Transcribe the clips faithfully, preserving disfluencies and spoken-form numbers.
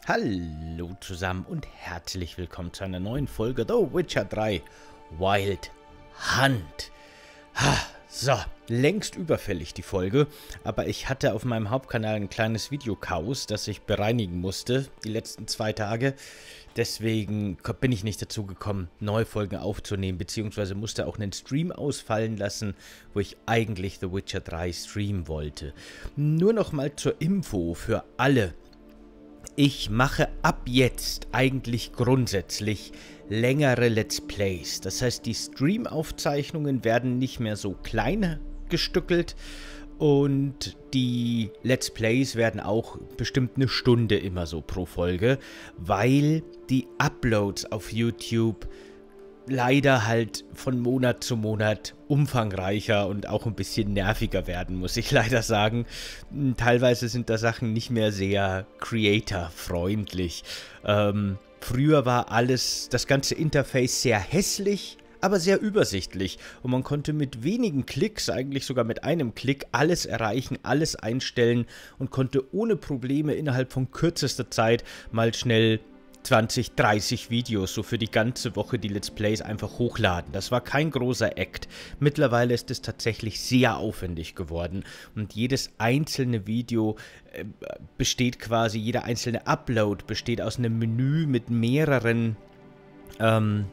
Hallo zusammen und herzlich willkommen zu einer neuen Folge The Witcher drei Wild Hunt. Ha, so, längst überfällig die Folge, aber ich hatte auf meinem Hauptkanal ein kleines Videochaos, das ich bereinigen musste die letzten zwei Tage. Deswegen bin ich nicht dazu gekommen, neue Folgen aufzunehmen, beziehungsweise musste auch einen Stream ausfallen lassen, wo ich eigentlich The Witcher drei streamen wollte. Nur noch mal zur Info für alle. Ich mache ab jetzt eigentlich grundsätzlich längere Let's Plays. Das heißt, die Stream-Aufzeichnungen werden nicht mehr so klein gestückelt und die Let's Plays werden auch bestimmt eine Stunde immer so pro Folge, weil die Uploads auf YouTube leider halt von Monat zu Monat umfangreicher und auch ein bisschen nerviger werden, muss ich leider sagen. Teilweise sind da Sachen nicht mehr sehr creator-freundlich. Ähm, früher war alles, das ganze Interface sehr hässlich, aber sehr übersichtlich. Und man konnte mit wenigen Klicks, eigentlich sogar mit einem Klick, alles erreichen, alles einstellen und konnte ohne Probleme innerhalb von kürzester Zeit mal schnell zwanzig, dreißig Videos, so für die ganze Woche die Let's Plays einfach hochladen. Das war kein großer Act. Mittlerweile ist es tatsächlich sehr aufwendig geworden und jedes einzelne Video äh, besteht quasi, jeder einzelne Upload besteht aus einem Menü mit mehreren ähm,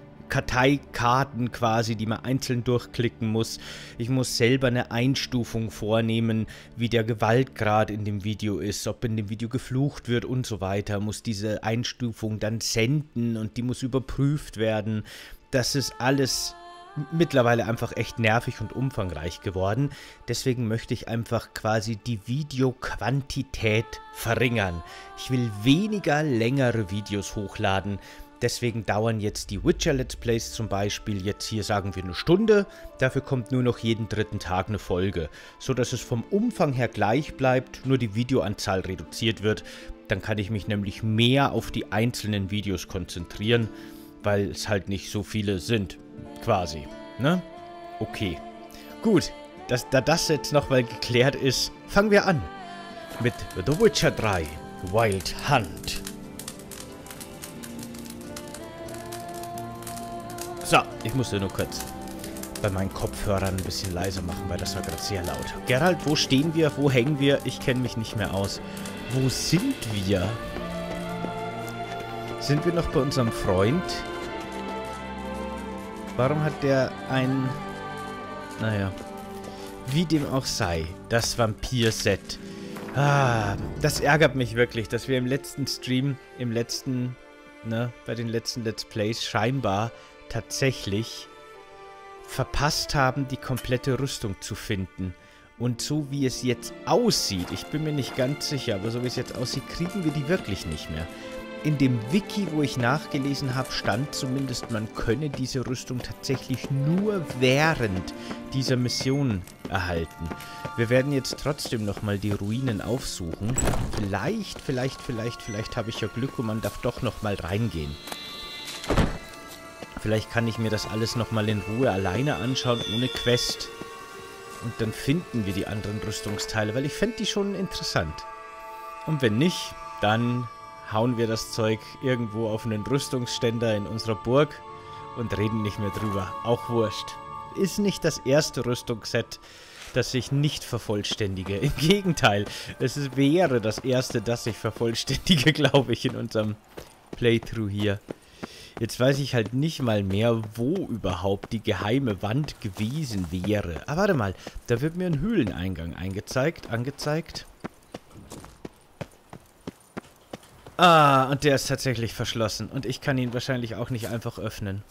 Karteikarten quasi, die man einzeln durchklicken muss. Ich muss selber eine Einstufung vornehmen, wie der Gewaltgrad in dem Video ist, ob in dem Video geflucht wird und so weiter. Muss diese Einstufung dann senden und die muss überprüft werden. Das ist alles mittlerweile einfach echt nervig und umfangreich geworden. Deswegen möchte ich einfach quasi die Videoquantität verringern. Ich will weniger längere Videos hochladen. Deswegen dauern jetzt die Witcher Let's Plays zum Beispiel, jetzt hier sagen wir eine Stunde, dafür kommt nur noch jeden dritten Tag eine Folge, so dass es vom Umfang her gleich bleibt, nur die Videoanzahl reduziert wird. Dann kann ich mich nämlich mehr auf die einzelnen Videos konzentrieren, weil es halt nicht so viele sind, quasi, ne? Okay, gut, dass, da das jetzt nochmal geklärt ist, fangen wir an mit The Witcher drei Wild Hunt. So, ich musste nur kurz bei meinen Kopfhörern ein bisschen leiser machen, weil das war gerade sehr laut. Geralt, wo stehen wir? Wo hängen wir? Ich kenne mich nicht mehr aus. Wo sind wir? Sind wir noch bei unserem Freund? Warum hat der ein... Naja. Wie dem auch sei. Das Vampir-Set. Ah, das ärgert mich wirklich, dass wir im letzten Stream, im letzten, ne, bei den letzten Let's Plays scheinbar tatsächlich verpasst haben, die komplette Rüstung zu finden. Und so wie es jetzt aussieht, ich bin mir nicht ganz sicher, aber so wie es jetzt aussieht, kriegen wir die wirklich nicht mehr. In dem Wiki, wo ich nachgelesen habe, stand zumindest, man könne diese Rüstung tatsächlich nur während dieser Mission erhalten. Wir werden jetzt trotzdem nochmal die Ruinen aufsuchen. Vielleicht, vielleicht, vielleicht, vielleicht habe ich ja Glück und man darf doch nochmal reingehen. Vielleicht kann ich mir das alles nochmal in Ruhe alleine anschauen, ohne Quest. Und dann finden wir die anderen Rüstungsteile, weil ich fände die schon interessant. Und wenn nicht, dann hauen wir das Zeug irgendwo auf einen Rüstungsständer in unserer Burg und reden nicht mehr drüber. Auch wurscht. Ist nicht das erste Rüstungsset, das ich nicht vervollständige. Im Gegenteil, es wäre das erste, das ich vervollständige, glaube ich, in unserem Playthrough hier. Jetzt weiß ich halt nicht mal mehr, wo überhaupt die geheime Wand gewesen wäre. Aber warte mal, da wird mir ein Höhleneingang eingezeigt, angezeigt. Ah, und der ist tatsächlich verschlossen. Und ich kann ihn wahrscheinlich auch nicht einfach öffnen.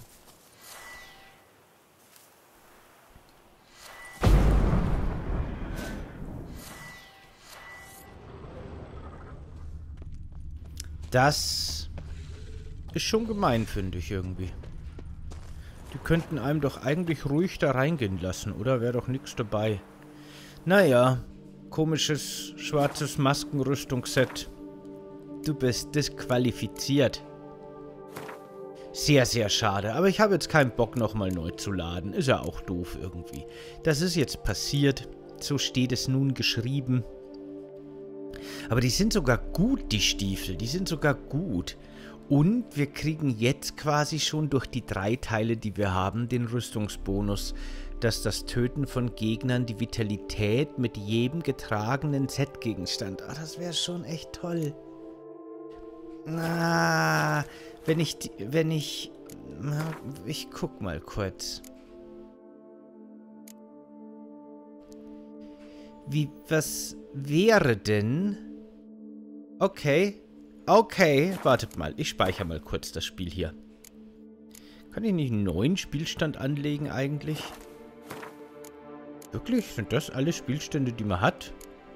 Das ist schon gemein, finde ich irgendwie. Die könnten einem doch eigentlich ruhig da reingehen lassen, oder? Wäre doch nichts dabei. Naja, komisches schwarzes Maskenrüstungsset. Du bist disqualifiziert. Sehr, sehr schade. Aber ich habe jetzt keinen Bock, nochmal neu zu laden. Ist ja auch doof irgendwie. Das ist jetzt passiert. So steht es nun geschrieben. Aber die sind sogar gut, die Stiefel. Die sind sogar gut. Und wir kriegen jetzt quasi schon durch die drei Teile, die wir haben, den Rüstungsbonus, dass das Töten von Gegnern die Vitalität mit jedem getragenen Set-Gegenstand. Ah, das wäre schon echt toll. Na, wenn ich, wenn ich, na, ich guck mal kurz. Wie, was wäre denn? Okay, okay, wartet mal, ich speichere mal kurz das Spiel hier. Kann ich nicht einen neuen Spielstand anlegen eigentlich? Wirklich? Sind das alle Spielstände, die man hat?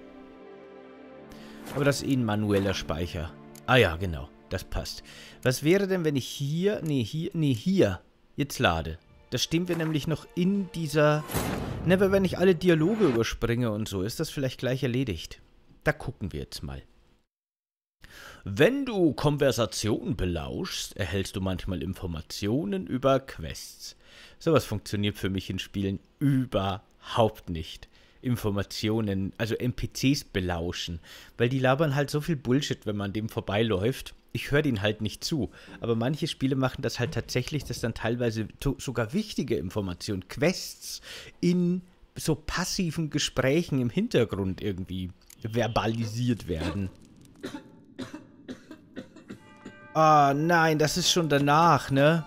Aber das ist eh ein manueller Speicher. Ah ja, genau. Das passt. Was wäre denn, wenn ich hier... Nee, hier... Nee, hier... Jetzt lade. Da stehen wir nämlich noch in dieser... Ne, weil wenn ich alle Dialoge überspringe und so, ist das vielleicht gleich erledigt. Da gucken wir jetzt mal. Wenn du Konversationen belauschst, erhältst du manchmal Informationen über Quests. Sowas funktioniert für mich in Spielen überhaupt nicht. Informationen, also N P Cs belauschen, weil die labern halt so viel Bullshit, wenn man dem vorbeiläuft. Ich höre denen halt nicht zu, aber manche Spiele machen das halt tatsächlich, dass dann teilweise sogar wichtige Informationen, Quests in so passiven Gesprächen im Hintergrund irgendwie verbalisiert werden. Ah, nein, das ist schon danach, ne?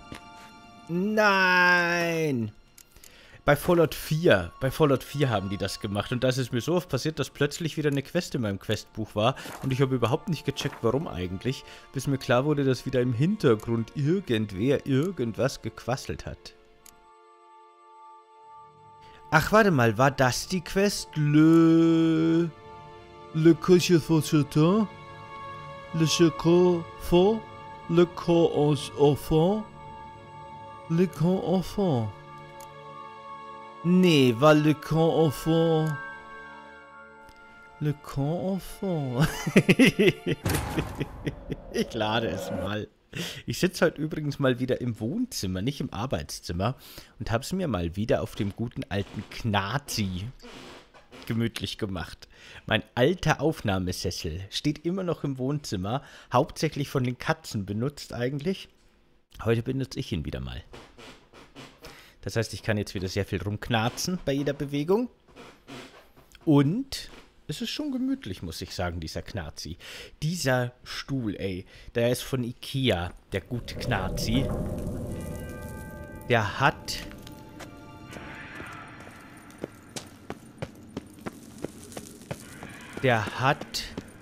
Nein! Bei Fallout vier, bei Fallout vier haben die das gemacht und da ist es mir so oft passiert, dass plötzlich wieder eine Quest in meinem Questbuch war und ich habe überhaupt nicht gecheckt, warum eigentlich, bis mir klar wurde, dass wieder im Hintergrund irgendwer irgendwas gequasselt hat. Ach, warte mal, war das die Quest? Le... Le coche fauchetin? Le choco faux? Le co enfant? Le con enfant? Nee, war Le Camp Enfant. Le Camp Enfant. Ich lade es mal. Ich sitze heute übrigens mal wieder im Wohnzimmer, nicht im Arbeitszimmer. Und habe es mir mal wieder auf dem guten alten Knazi gemütlich gemacht. Mein alter Aufnahmesessel steht immer noch im Wohnzimmer. Hauptsächlich von den Katzen benutzt eigentlich. Heute benutze ich ihn wieder mal. Das heißt, ich kann jetzt wieder sehr viel rumknarzen bei jeder Bewegung. Und es ist schon gemütlich, muss ich sagen, dieser Knarzi. Dieser Stuhl, ey, der ist von Ikea, der gute Knarzi. Der hat... Der hat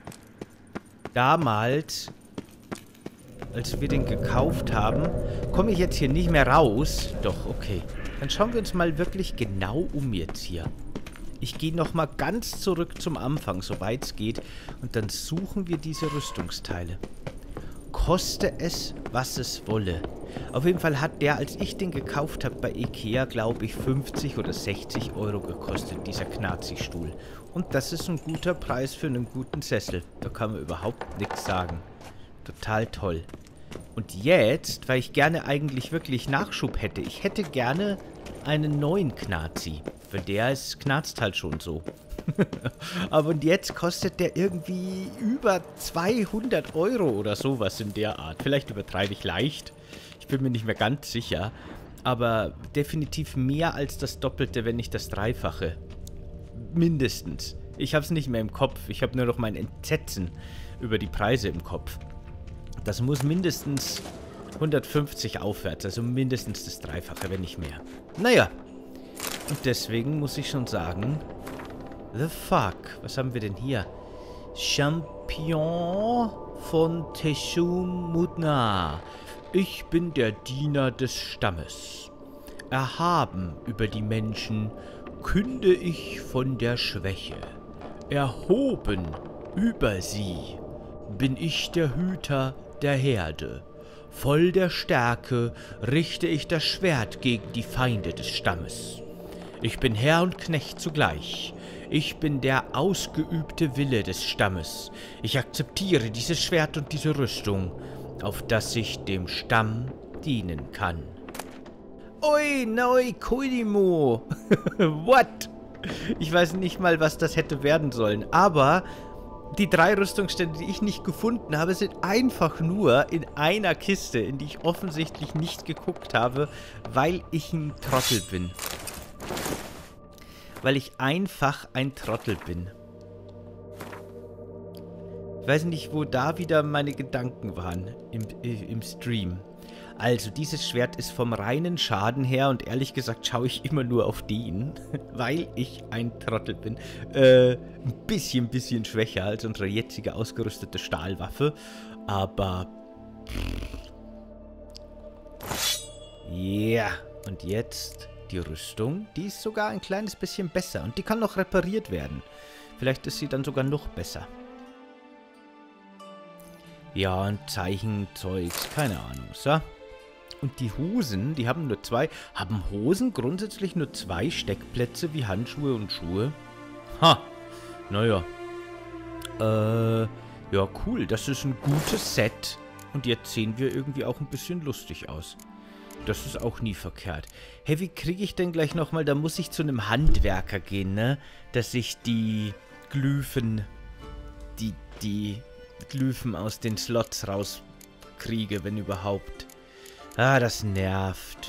damals, als wir den gekauft haben, komme ich jetzt hier nicht mehr raus. Doch, okay. Dann schauen wir uns mal wirklich genau um jetzt hier. Ich gehe nochmal ganz zurück zum Anfang, soweit es geht. Und dann suchen wir diese Rüstungsteile. Koste es, was es wolle. Auf jeden Fall hat der, als ich den gekauft habe bei Ikea, glaube ich, fünfzig oder sechzig Euro gekostet, dieser Knazi-Stuhl. Und das ist ein guter Preis für einen guten Sessel. Da kann man überhaupt nichts sagen. Total toll. Und jetzt, weil ich gerne eigentlich wirklich Nachschub hätte, ich hätte gerne einen neuen Knazi. Für der ist knarzt halt schon so. Aber und jetzt kostet der irgendwie über zweihundert Euro oder sowas in der Art. Vielleicht übertreibe ich leicht. Ich bin mir nicht mehr ganz sicher. Aber definitiv mehr als das Doppelte, wenn nicht das Dreifache. Mindestens. Ich habe es nicht mehr im Kopf. Ich habe nur noch mein Entsetzen über die Preise im Kopf. Das muss mindestens hundertfünfzig aufwärts, also mindestens das Dreifache, wenn nicht mehr. Naja, und deswegen muss ich schon sagen, the fuck, was haben wir denn hier? Champion von Teshum Mutna. Ich bin der Diener des Stammes. Erhaben über die Menschen künde ich von der Schwäche. Erhoben über sie bin ich der Hüter der Herde. Voll der Stärke richte ich das Schwert gegen die Feinde des Stammes. Ich bin Herr und Knecht zugleich. Ich bin der ausgeübte Wille des Stammes. Ich akzeptiere dieses Schwert und diese Rüstung, auf das ich dem Stamm dienen kann. Oi, noi, Koidimo. What? Ich weiß nicht mal, was das hätte werden sollen, aber die drei Rüstungsstände, die ich nicht gefunden habe, sind einfach nur in einer Kiste, in die ich offensichtlich nicht geguckt habe, weil ich ein Trottel bin. Weil ich einfach ein Trottel bin. Ich weiß nicht, wo da wieder meine Gedanken waren im, im Stream. Also, dieses Schwert ist vom reinen Schaden her und ehrlich gesagt schaue ich immer nur auf den, weil ich ein Trottel bin. Äh, ein bisschen, bisschen schwächer als unsere jetzige ausgerüstete Stahlwaffe, aber... Ja, yeah. Und jetzt die Rüstung, die ist sogar ein kleines bisschen besser und die kann noch repariert werden. Vielleicht ist sie dann sogar noch besser. Ja, und Zeichenzeugs, keine Ahnung, so. Und die Hosen, die haben nur zwei. Haben Hosen grundsätzlich nur zwei Steckplätze wie Handschuhe und Schuhe? Ha, naja. Äh, ja, cool, das ist ein gutes Set. Und jetzt sehen wir irgendwie auch ein bisschen lustig aus. Das ist auch nie verkehrt. Hey, wie kriege ich denn gleich nochmal, da muss ich zu einem Handwerker gehen, ne? Dass ich die Glyphen, die, die Glyphen aus den Slots rauskriege, wenn überhaupt. Ah, das nervt.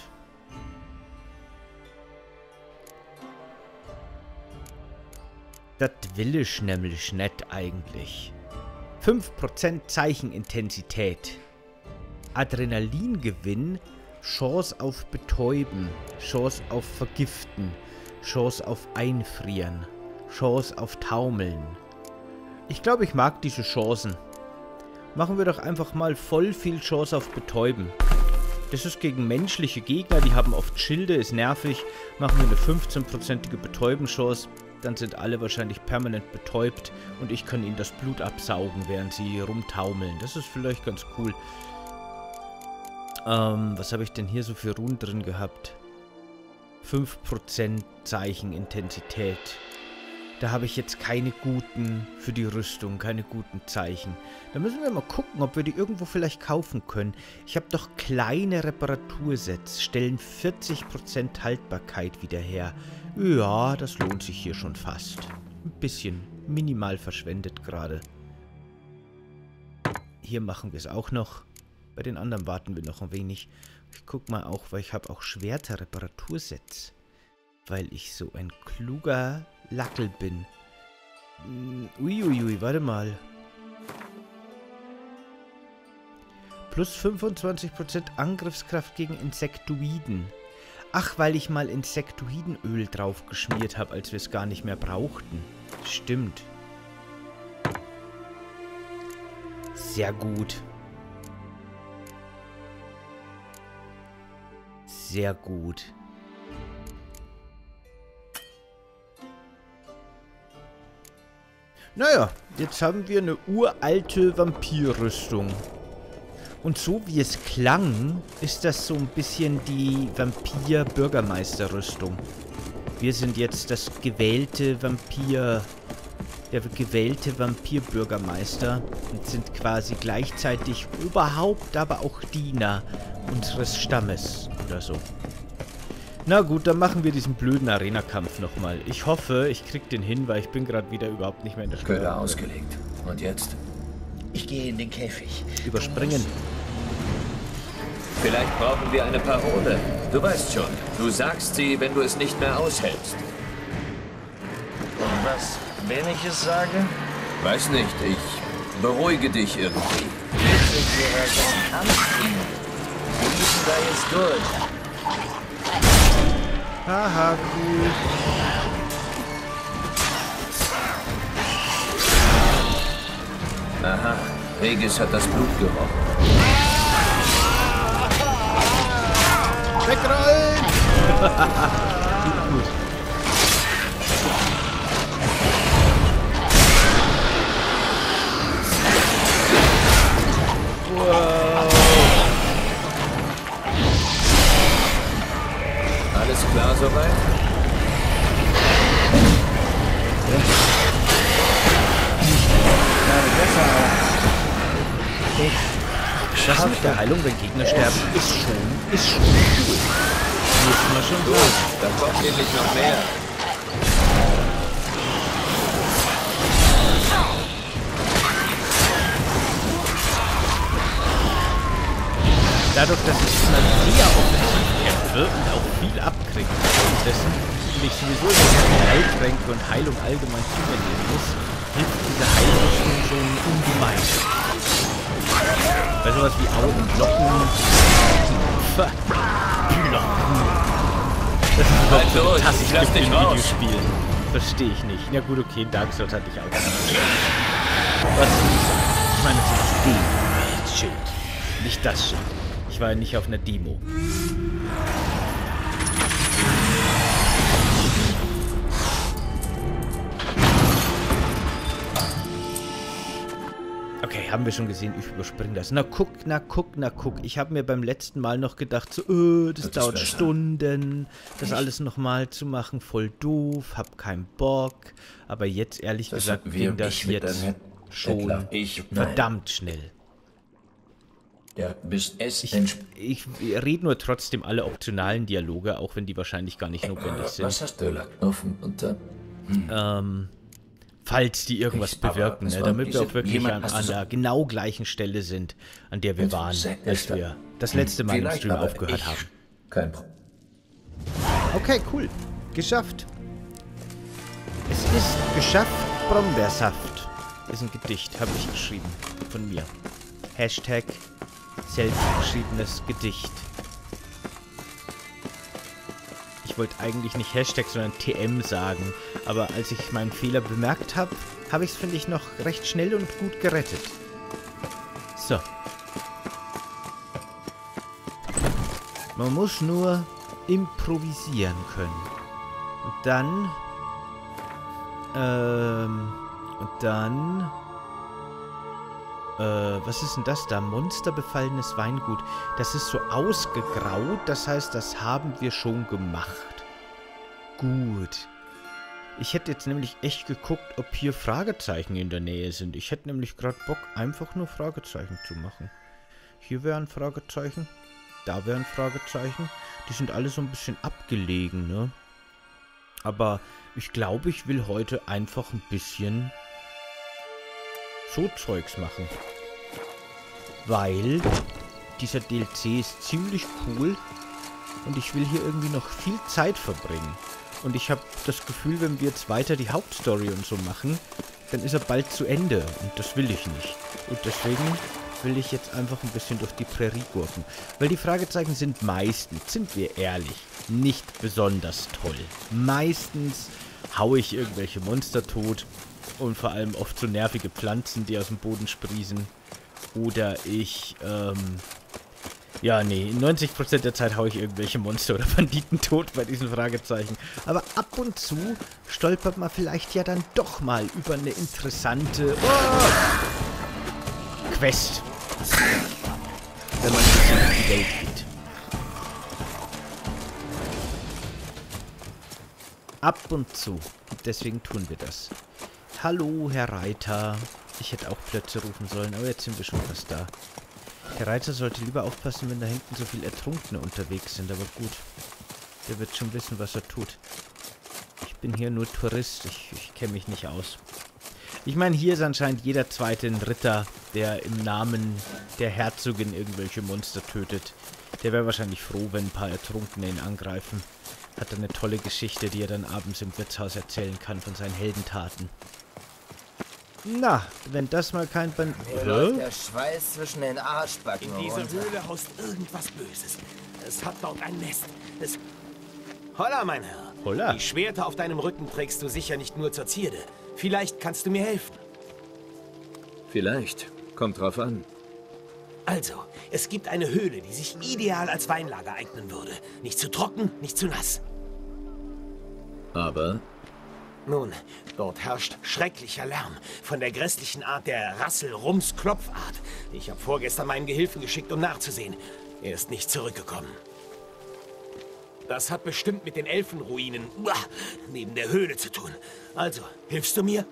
Das will ich nämlich nicht eigentlich. fünf Prozent Zeichenintensität. Adrenalingewinn. Chance auf Betäuben. Chance auf Vergiften. Chance auf Einfrieren. Chance auf Taumeln. Ich glaube, ich mag diese Chancen. Machen wir doch einfach mal voll viel Chance auf Betäuben. Das ist gegen menschliche Gegner, die haben oft Schilde, ist nervig. Machen wir eine fünfzehnprozentige Betäubenchance, dann sind alle wahrscheinlich permanent betäubt und ich kann ihnen das Blut absaugen, während sie rumtaumeln. Das ist vielleicht ganz cool. Ähm, was habe ich denn hier so für Runen drin gehabt? fünf Prozent Zeichenintensität. Da habe ich jetzt keine guten für die Rüstung, keine guten Zeichen. Da müssen wir mal gucken, ob wir die irgendwo vielleicht kaufen können. Ich habe doch kleine Reparatursets, stellen vierzig Prozent Haltbarkeit wieder her. Ja, das lohnt sich hier schon fast. Ein bisschen minimal verschwendet gerade. Hier machen wir es auch noch. Bei den anderen warten wir noch ein wenig. Ich guck mal auch, weil ich habe auch Schwerter-Reparatursets. Weil ich so ein kluger Lackel bin. Uiuiui, warte mal. Plus fünfundzwanzig Prozent Angriffskraft gegen Insektoiden. Ach, weil ich mal Insektoidenöl drauf geschmiert habe, als wir es gar nicht mehr brauchten. Stimmt. Sehr gut. Sehr gut. Naja, jetzt haben wir eine uralte Vampirrüstung. Und so wie es klang, ist das so ein bisschen die Vampir-Bürgermeister-Rüstung. Wir sind jetzt das gewählte Vampir... der gewählte Vampir-Bürgermeister und sind quasi gleichzeitig Oberhaupt, aber auch Diener unseres Stammes oder so. Na gut, dann machen wir diesen blöden Arena-Kampf nochmal. Ich hoffe, ich krieg den hin, weil ich bin gerade wieder überhaupt nicht mehr in der Steuerung. Köder ausgelegt. Und jetzt? Ich gehe in den Käfig. Überspringen. Vielleicht brauchen wir eine Parole. Du weißt schon, du sagst sie, wenn du es nicht mehr aushältst. Und was, wenn ich es sage? Weiß nicht, ich beruhige dich irgendwie. Bitte, Gerald, anziehen. Wir müssen da jetzt durch. Haha, gut. Aha, Regis hat das Blut gerochen. Wegrollen! Gut, gut. Wow. Alles klar soweit? Ja. Ja, besser auch. Okay. Das mit der Heilung, wenn Gegner sterben, ist schon, ist schon cool. Muss man schon Gut, sagen. da kommt nämlich noch mehr. dadurch, dass ich immer sehr offensiv kämpfe und auch viel abkriege währenddessen und ich sowieso immer viel Heiltränke und Heilung allgemein zu mir nehmen muss, hilft diese Heilrüstung schon ungemein. Bei sowas wie Augen, Glocken, Glocken. Das ist überhaupt so eine Tasse in Videospielen. Verstehe ich nicht. Ja gut, okay, Dark Souls hatte ich auch nicht. Was? Ich meine, das ist das Schild. Nicht das Schild. Ich war ja nicht auf einer Demo. Okay, haben wir schon gesehen, ich überspringe das. Na guck, na guck, na guck. Ich habe mir beim letzten Mal noch gedacht, so, öh, das, das dauert Stunden, das Echt? alles nochmal zu machen, voll doof, hab keinen Bock. Aber jetzt, ehrlich das gesagt, ging das jetzt schon ich, verdammt schnell. Ja, bis es ich, ich rede nur trotzdem alle optionalen Dialoge, auch wenn die wahrscheinlich gar nicht notwendig sind. Was hast du offen und dann? Hm. Ähm... Falls die irgendwas ich, bewirken, ne? Damit wir auch wirklich jemand, an, an der genau gleichen Stelle sind, an der wir waren, als wir das letzte Mal im Stream aufgehört haben. Kein Problem. Okay, cool. Geschafft. Es ist geschafft, Brombeersaft. Ist ein Gedicht, habe ich geschrieben. Von mir. Hashtag selbstgeschriebenes Gedicht. Ich wollte eigentlich nicht Hashtag, sondern T M sagen. Aber als ich meinen Fehler bemerkt habe, habe ich es, finde ich, noch recht schnell und gut gerettet. So. Man muss nur improvisieren können. Und dann... Ähm... Und dann... Äh, was ist denn das da? Monsterbefallenes Weingut. Das ist so ausgegraut, das heißt, das haben wir schon gemacht. Gut. Ich hätte jetzt nämlich echt geguckt, ob hier Fragezeichen in der Nähe sind. Ich hätte nämlich gerade Bock, einfach nur Fragezeichen zu machen. Hier wäre ein Fragezeichen. Da wäre ein Fragezeichen. Die sind alle so ein bisschen abgelegen, ne? Aber ich glaube, ich will heute einfach ein bisschen so Zeugs machen. Weil dieser D L C ist ziemlich cool und ich will hier irgendwie noch viel Zeit verbringen. Und ich habe das Gefühl, wenn wir jetzt weiter die Hauptstory und so machen, dann ist er bald zu Ende und das will ich nicht. Und deswegen will ich jetzt einfach ein bisschen durch die Prärie gurken. Weil die Fragezeichen sind meistens, sind wir ehrlich, nicht besonders toll. Meistens haue ich irgendwelche Monster tot. Und vor allem oft so nervige Pflanzen, die aus dem Boden sprießen. Oder ich, ähm... ja, nee, neunzig Prozent der Zeit haue ich irgendwelche Monster oder Banditen tot bei diesen Fragezeichen. Aber ab und zu stolpert man vielleicht ja dann doch mal über eine interessante... Oh, Quest. Wenn man ein bisschen durch die Welt geht. Ab und zu. Deswegen tun wir das. Hallo, Herr Reiter. Ich hätte auch Plötze rufen sollen, aber jetzt sind wir schon fast da. Herr Reiter sollte lieber aufpassen, wenn da hinten so viele Ertrunkene unterwegs sind, aber gut. Der wird schon wissen, was er tut. Ich bin hier nur Tourist, ich, ich kenne mich nicht aus. Ich meine, hier ist anscheinend jeder zweite ein Ritter, der im Namen der Herzogin irgendwelche Monster tötet. Der wäre wahrscheinlich froh, wenn ein paar Ertrunkene ihn angreifen. Hat er eine tolle Geschichte, die er dann abends im Wirtshaus erzählen kann von seinen Heldentaten. Na, wenn das mal kein Band... Mir läuft der Schweiß zwischen den Arschbacken In dieser runter. Höhle haust irgendwas Böses. Es hat dort ein Nest. Es... Holla, mein Herr. Holla. Die Schwerter auf deinem Rücken trägst du sicher nicht nur zur Zierde. Vielleicht kannst du mir helfen. Vielleicht. Kommt drauf an. Also, es gibt eine Höhle, die sich ideal als Weinlager eignen würde. Nicht zu trocken, nicht zu nass. Aber... Nun, dort herrscht schrecklicher Lärm von der grässlichen Art der Rassel-Rums-Klopfart. Ich habe vorgestern meinen Gehilfen geschickt, um nachzusehen. Er ist nicht zurückgekommen. Das hat bestimmt mit den Elfenruinen uah, neben der Höhle zu tun. Also, hilfst du mir?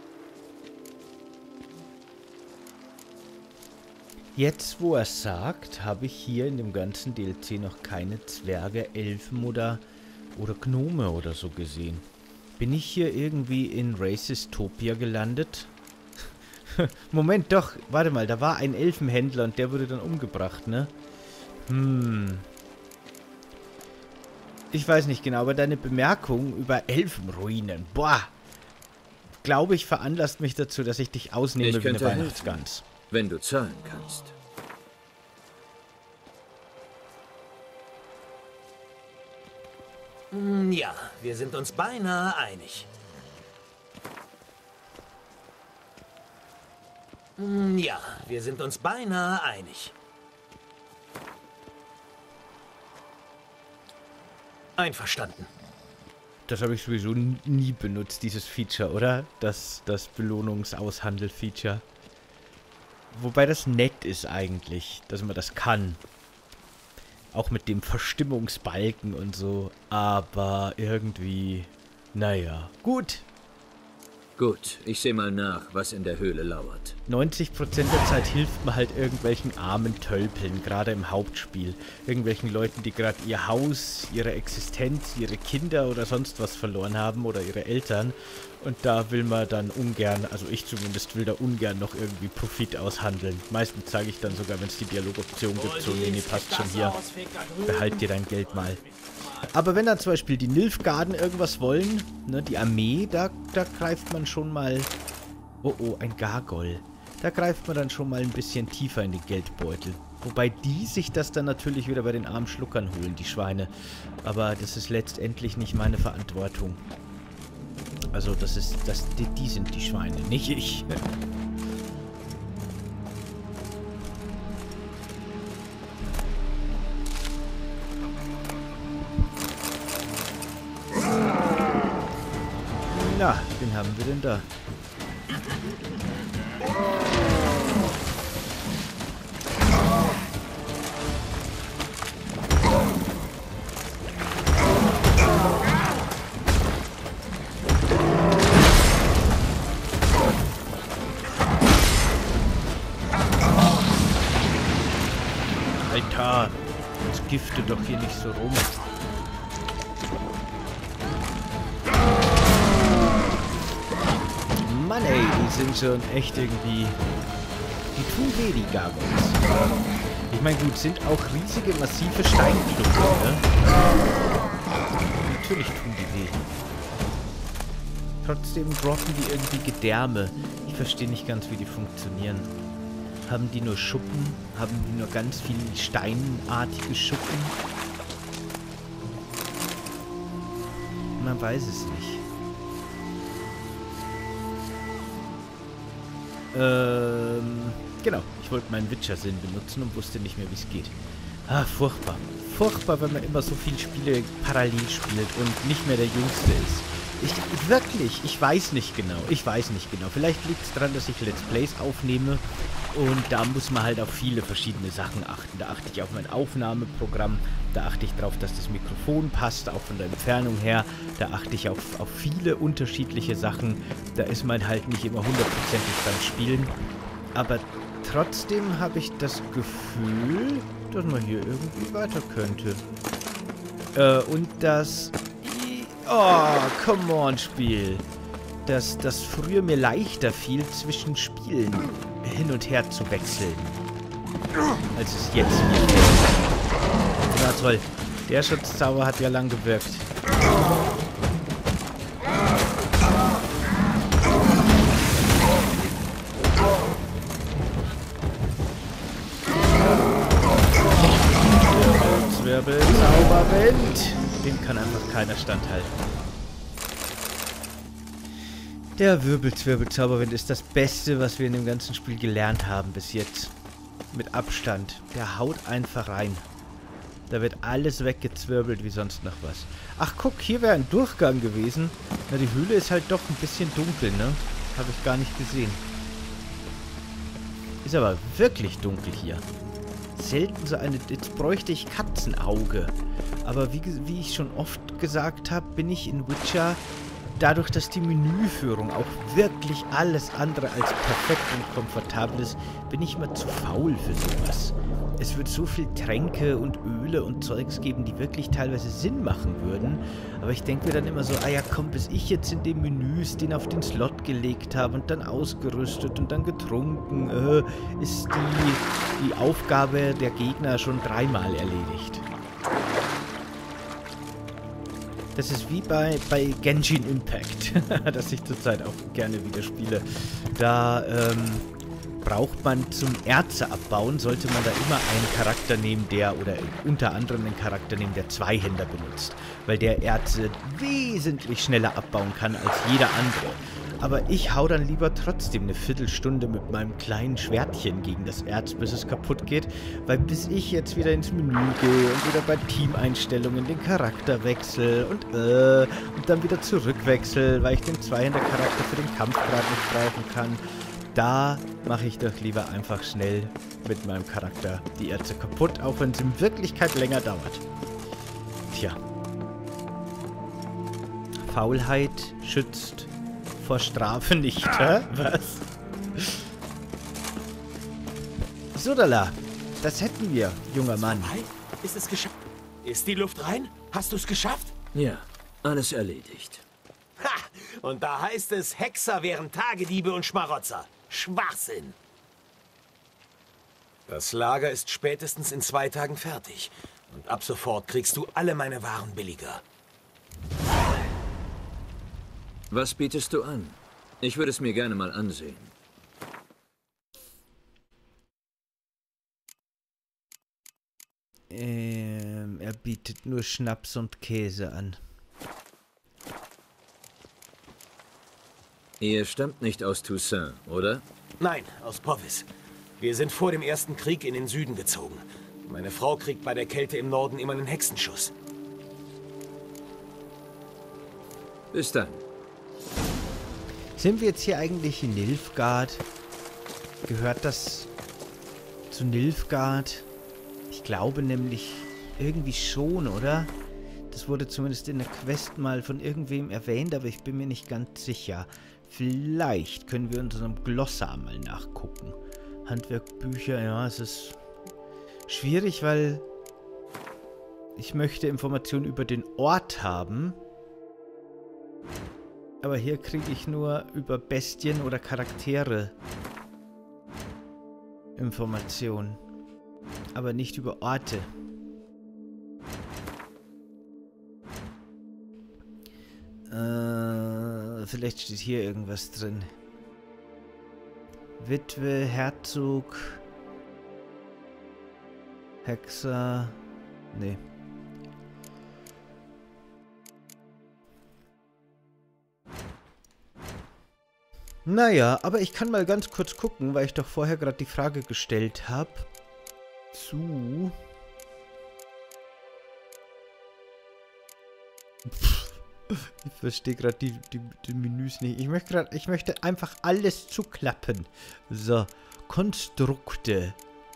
Jetzt, wo er sagt, habe ich hier in dem ganzen D L C noch keine Zwerge, Elfen oder, oder Gnome oder so gesehen. Bin ich hier irgendwie in Racistopia gelandet? Moment, doch. Warte mal, da war ein Elfenhändler und der wurde dann umgebracht, ne? Hm. Ich weiß nicht genau, aber deine Bemerkung über Elfenruinen, boah, glaube ich, veranlasst mich dazu, dass ich dich ausnehme Ich wie eine könnte helfen, Weihnachtsgans. wenn du zahlen kannst. Hm, ja, wir sind uns beinahe einig. Hm, ja, wir sind uns beinahe einig. Einverstanden. Das habe ich sowieso nie benutzt, dieses Feature, oder? Das, das Belohnungsaushandel-Feature. Wobei das nett ist eigentlich, dass man das kann. Auch mit dem Verstimmungsbalken und so. Aber irgendwie, naja, gut. Gut, ich sehe mal nach, was in der Höhle lauert. neunzig Prozent der Zeit hilft man halt irgendwelchen armen Tölpeln, gerade im Hauptspiel. Irgendwelchen Leuten, die gerade ihr Haus, ihre Existenz, ihre Kinder oder sonst was verloren haben oder ihre Eltern. Und da will man dann ungern, also ich zumindest will da ungern noch irgendwie Profit aushandeln. Meistens zeige ich dann sogar, wenn es die Dialogoption gibt, so, nee, nee, passt schon hier, behalt dir dein Geld mal. Aber wenn dann zum Beispiel die Nilfgaarden irgendwas wollen, ne, die Armee, da, da greift man schon mal... Oh, oh, ein Gargoll. Da greift man dann schon mal ein bisschen tiefer in den Geldbeutel. Wobei die sich das dann natürlich wieder bei den armen Schluckern holen, die Schweine. Aber das ist letztendlich nicht meine Verantwortung. Also das ist... Das, die, die sind die Schweine, nicht ich. Na, wen haben wir denn da? Alter, jetzt gifte doch hier nicht so rum. Mann ey, die sind schon echt irgendwie... Die tun weh, die Gargoyles. Ich meine, gut, sind auch riesige, massive Steinklumpen, ne? Natürlich tun die weh. Trotzdem droppen die irgendwie Gedärme. Ich verstehe nicht ganz, wie die funktionieren. Haben die nur Schuppen? Haben die nur ganz viele steinartige Schuppen? Man weiß es nicht. Ähm, genau. Ich wollte meinen Witcher-Sinn benutzen und wusste nicht mehr, wie es geht. Ah, furchtbar. Furchtbar, wenn man immer so viele Spiele parallel spielt und nicht mehr der Jüngste ist. Ich, wirklich, ich weiß nicht genau. Ich weiß nicht genau. Vielleicht liegt es daran, dass ich Let's Plays aufnehme und da muss man halt auf viele verschiedene Sachen achten. Da achte ich auf mein Aufnahmeprogramm, da achte ich darauf, dass das Mikrofon passt, auch von der Entfernung her. Da achte ich auf, auf viele unterschiedliche Sachen. Da ist man halt nicht immer hundertprozentig beim Spielen. Aber trotzdem habe ich das Gefühl, dass man hier irgendwie weiter könnte. Äh, und das... Oh, come on, Spiel. Dass das früher mir leichter fiel, zwischen Spielen hin und her zu wechseln. Als es jetzt mir fällt. Na toll. Der Schutzzauber hat ja lang gewirkt. Wirbel, Zauberwind. Dem kann einfach keiner standhalten. Der Wirbelzwirbel-Zauberwind ist das Beste, was wir in dem ganzen Spiel gelernt haben bis jetzt. Mit Abstand. Der haut einfach rein. Da wird alles weggezwirbelt wie sonst noch was. Ach guck, hier wäre ein Durchgang gewesen. Na, die Höhle ist halt doch ein bisschen dunkel, ne? Habe ich gar nicht gesehen. Ist aber wirklich dunkel hier. Selten so eine... Jetzt bräuchte ich Katzenauge. Aber wie, wie ich schon oft gesagt habe, bin ich in Witcher dadurch, dass die Menüführung auch wirklich alles andere als perfekt und komfortabel ist, bin ich immer zu faul für sowas. Es wird so viel Tränke und Öle und Zeugs geben, die wirklich teilweise Sinn machen würden. Aber ich denke mir dann immer so, ah ja komm, bis ich jetzt in den Menüs den auf den Slot gelegt habe und dann ausgerüstet und dann getrunken, äh, ist die, die Aufgabe der Gegner schon dreimal erledigt. Das ist wie bei, bei Genshin Impact, das ich zurzeit auch gerne wieder spiele. Da ähm, braucht man zum Erze abbauen, sollte man da immer einen Charakter nehmen, der, oder unter anderem einen Charakter nehmen, der Zweihänder benutzt. Weil der Erze wesentlich schneller abbauen kann als jeder andere. Aber ich hau dann lieber trotzdem eine Viertelstunde mit meinem kleinen Schwertchen gegen das Erz, bis es kaputt geht. Weil bis ich jetzt wieder ins Menü gehe und wieder bei Teameinstellungen den Charakter wechsle und äh, und dann wieder zurückwechsel, weil ich den Zweihänder-Charakter für den Kampf gerade nicht brauchen kann. Da mache ich doch lieber einfach schnell mit meinem Charakter die Erze kaputt, auch wenn es in Wirklichkeit länger dauert. Tja. Faulheit schützt vor Strafe nicht, hä? Was? Sodala, das hätten wir, junger Mann. Ist es geschafft? Ist die Luft rein? Hast du es geschafft? Ja, alles erledigt. Ha! Und da heißt es, Hexer wären Tagediebe und Schmarotzer. Schwachsinn! Das Lager ist spätestens in zwei Tagen fertig. Und ab sofort kriegst du alle meine Waren billiger. Was bietest du an? Ich würde es mir gerne mal ansehen. Ähm, er bietet nur Schnaps und Käse an. Ihr stammt nicht aus Toussaint, oder? Nein, aus Povis. Wir sind vor dem Ersten Krieg in den Süden gezogen. Meine Frau kriegt bei der Kälte im Norden immer einen Hexenschuss. Bis dann. Sind wir jetzt hier eigentlich in Nilfgaard? Gehört das zu Nilfgaard? Ich glaube nämlich irgendwie schon, oder? Das wurde zumindest in der Quest mal von irgendwem erwähnt, aber ich bin mir nicht ganz sicher. Vielleicht können wir in unserem Glossar mal nachgucken. Handwerkbücher, ja, es ist schwierig, weil ich möchte Informationen über den Ort haben. Aber hier kriege ich nur über Bestien oder Charaktere Informationen. Aber nicht über Orte. Äh, vielleicht steht hier irgendwas drin. Witwe, Herzog, Hexer. Nee. Naja, aber ich kann mal ganz kurz gucken, weil ich doch vorher gerade die Frage gestellt habe. Zu... Ich verstehe gerade die, die, die Menüs nicht. Ich möchte gerade, ich möchte einfach alles zuklappen. So, Konstrukte.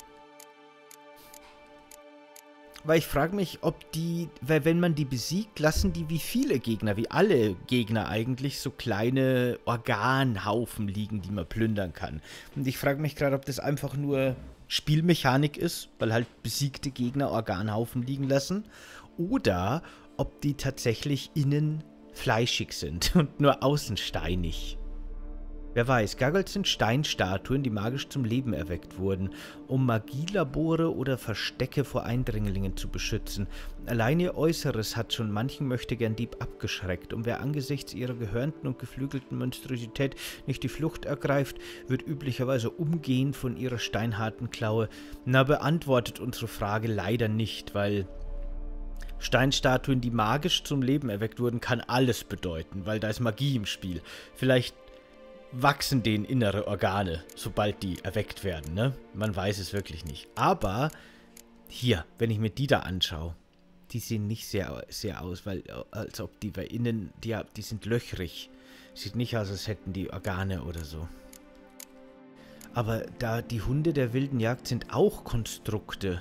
Weil ich frage mich, ob die, weil wenn man die besiegt, lassen die wie viele Gegner, wie alle Gegner eigentlich, so kleine Organhaufen liegen, die man plündern kann. Und ich frage mich gerade, ob das einfach nur Spielmechanik ist, weil halt besiegte Gegner Organhaufen liegen lassen. Oder ob die tatsächlich innen fleischig sind und nur außen steinig. Wer weiß, Gargoyles sind Steinstatuen, die magisch zum Leben erweckt wurden, um Magielabore oder Verstecke vor Eindringlingen zu beschützen. Allein ihr Äußeres hat schon manchen Möchtegern-Dieb abgeschreckt, und wer angesichts ihrer gehörnten und geflügelten Monstrosität nicht die Flucht ergreift, wird üblicherweise umgehend von ihrer steinharten Klaue. Na, beantwortet unsere Frage leider nicht, weil Steinstatuen, die magisch zum Leben erweckt wurden, kann alles bedeuten, weil da ist Magie im Spiel. Vielleicht wachsen denen innere Organe, sobald die erweckt werden, ne? Man weiß es wirklich nicht. Aber hier, wenn ich mir die da anschaue, die sehen nicht sehr, sehr aus, weil als ob die bei innen, die, die sind löchrig. Sieht nicht aus, als hätten die Organe oder so. Aber da die Hunde der wilden Jagd sind auch Konstrukte.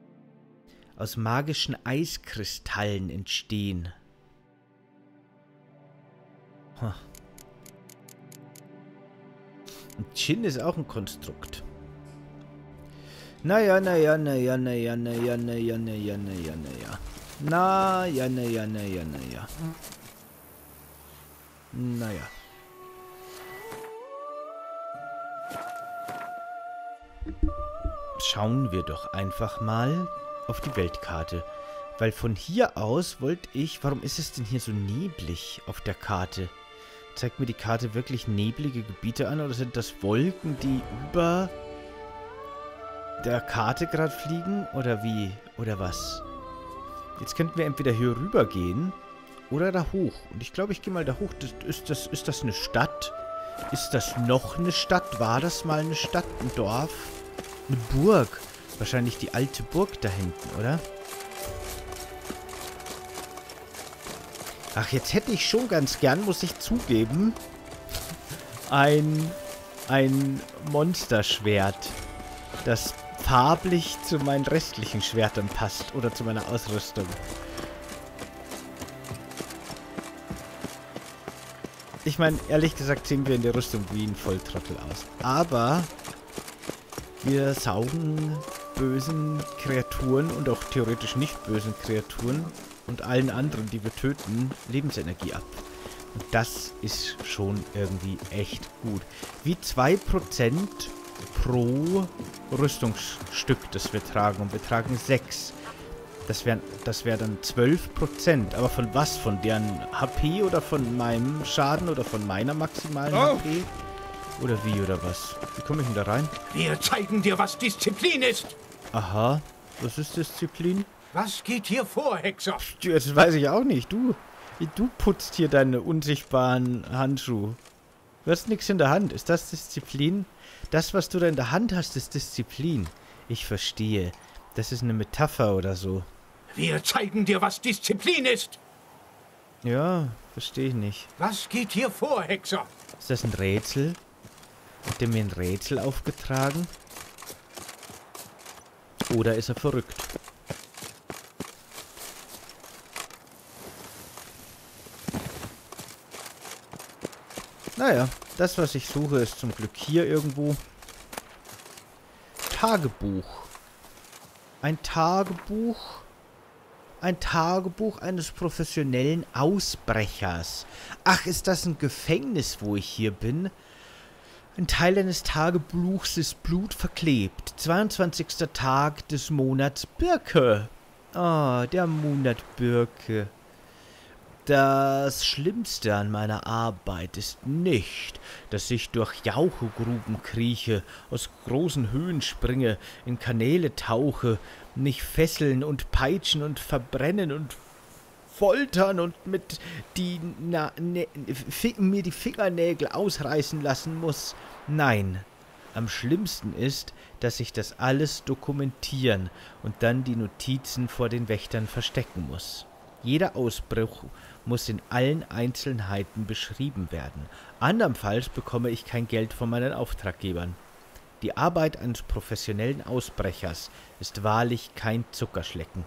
Aus magischen Eiskristallen entstehen. Huh. Und Chin ist auch ein Konstrukt. Naja, naja, naja, naja, naja, naja, naja, naja, naja. Na, ja, naja, naja, naja. Naja. Schauen wir doch einfach mal auf die Weltkarte. Weil von hier aus wollte ich... Warum ist es denn hier so neblig auf der Karte? Zeigt mir die Karte wirklich neblige Gebiete an? Oder sind das Wolken, die über der Karte gerade fliegen? Oder wie? Oder was? Jetzt könnten wir entweder hier rüber gehen oder da hoch. Und ich glaube, ich gehe mal da hoch. Das, ist, das, ist das eine Stadt? Ist das noch eine Stadt? War das mal eine Stadt? Ein Dorf? Eine Burg? Wahrscheinlich die alte Burg da hinten, oder? Ach, jetzt hätte ich schon ganz gern, muss ich zugeben, ein, ein Monsterschwert, das farblich zu meinen restlichen Schwertern passt oder zu meiner Ausrüstung. Ich meine, ehrlich gesagt sehen wir in der Rüstung wie ein Volltrottel aus. Aber wir saugen bösen Kreaturen und auch theoretisch nicht bösen Kreaturen und allen anderen, die wir töten, Lebensenergie ab. Und das ist schon irgendwie echt gut. Wie zwei Prozent pro Rüstungsstück, das wir tragen. Und wir tragen sechs. Das wären das wär dann zwölf Prozent. Aber von was? Von deren H P oder von meinem Schaden oder von meiner maximalen oh. H P? Oder wie oder was? Wie komme ich denn da rein? Wir zeigen dir, was Disziplin ist. Aha. Was ist Disziplin? Was geht hier vor, Hexer? Das weiß ich auch nicht. Du, du putzt hier deine unsichtbaren Handschuhe. Du hast nichts in der Hand. Ist das Disziplin? Das, was du da in der Hand hast, ist Disziplin. Ich verstehe. Das ist eine Metapher oder so. Wir zeigen dir, was Disziplin ist. Ja, verstehe ich nicht. Was geht hier vor, Hexer? Ist das ein Rätsel? Hat der mir ein Rätsel aufgetragen? Oder ist er verrückt? Naja, das, was ich suche, ist zum Glück hier irgendwo. Tagebuch. Ein Tagebuch. Ein Tagebuch eines professionellen Ausbrechers. Ach, ist das ein Gefängnis, wo ich hier bin? Ein Teil eines Tagebuchs ist blutverklebt. zweiundzwanzigster Tag des Monats Birke. Ah, oh, der Monat Birke. Das Schlimmste an meiner Arbeit ist nicht, dass ich durch Jauchegruben krieche, aus großen Höhen springe, in Kanäle tauche, mich fesseln und peitschen und verbrennen und foltern und mit die na, ne, mir die Fingernägel ausreißen lassen muss. Nein, am schlimmsten ist, dass ich das alles dokumentieren und dann die Notizen vor den Wächtern verstecken muss. Jeder Ausbruch muss in allen Einzelheiten beschrieben werden. Andernfalls bekomme ich kein Geld von meinen Auftraggebern. Die Arbeit eines professionellen Ausbrechers ist wahrlich kein Zuckerschlecken.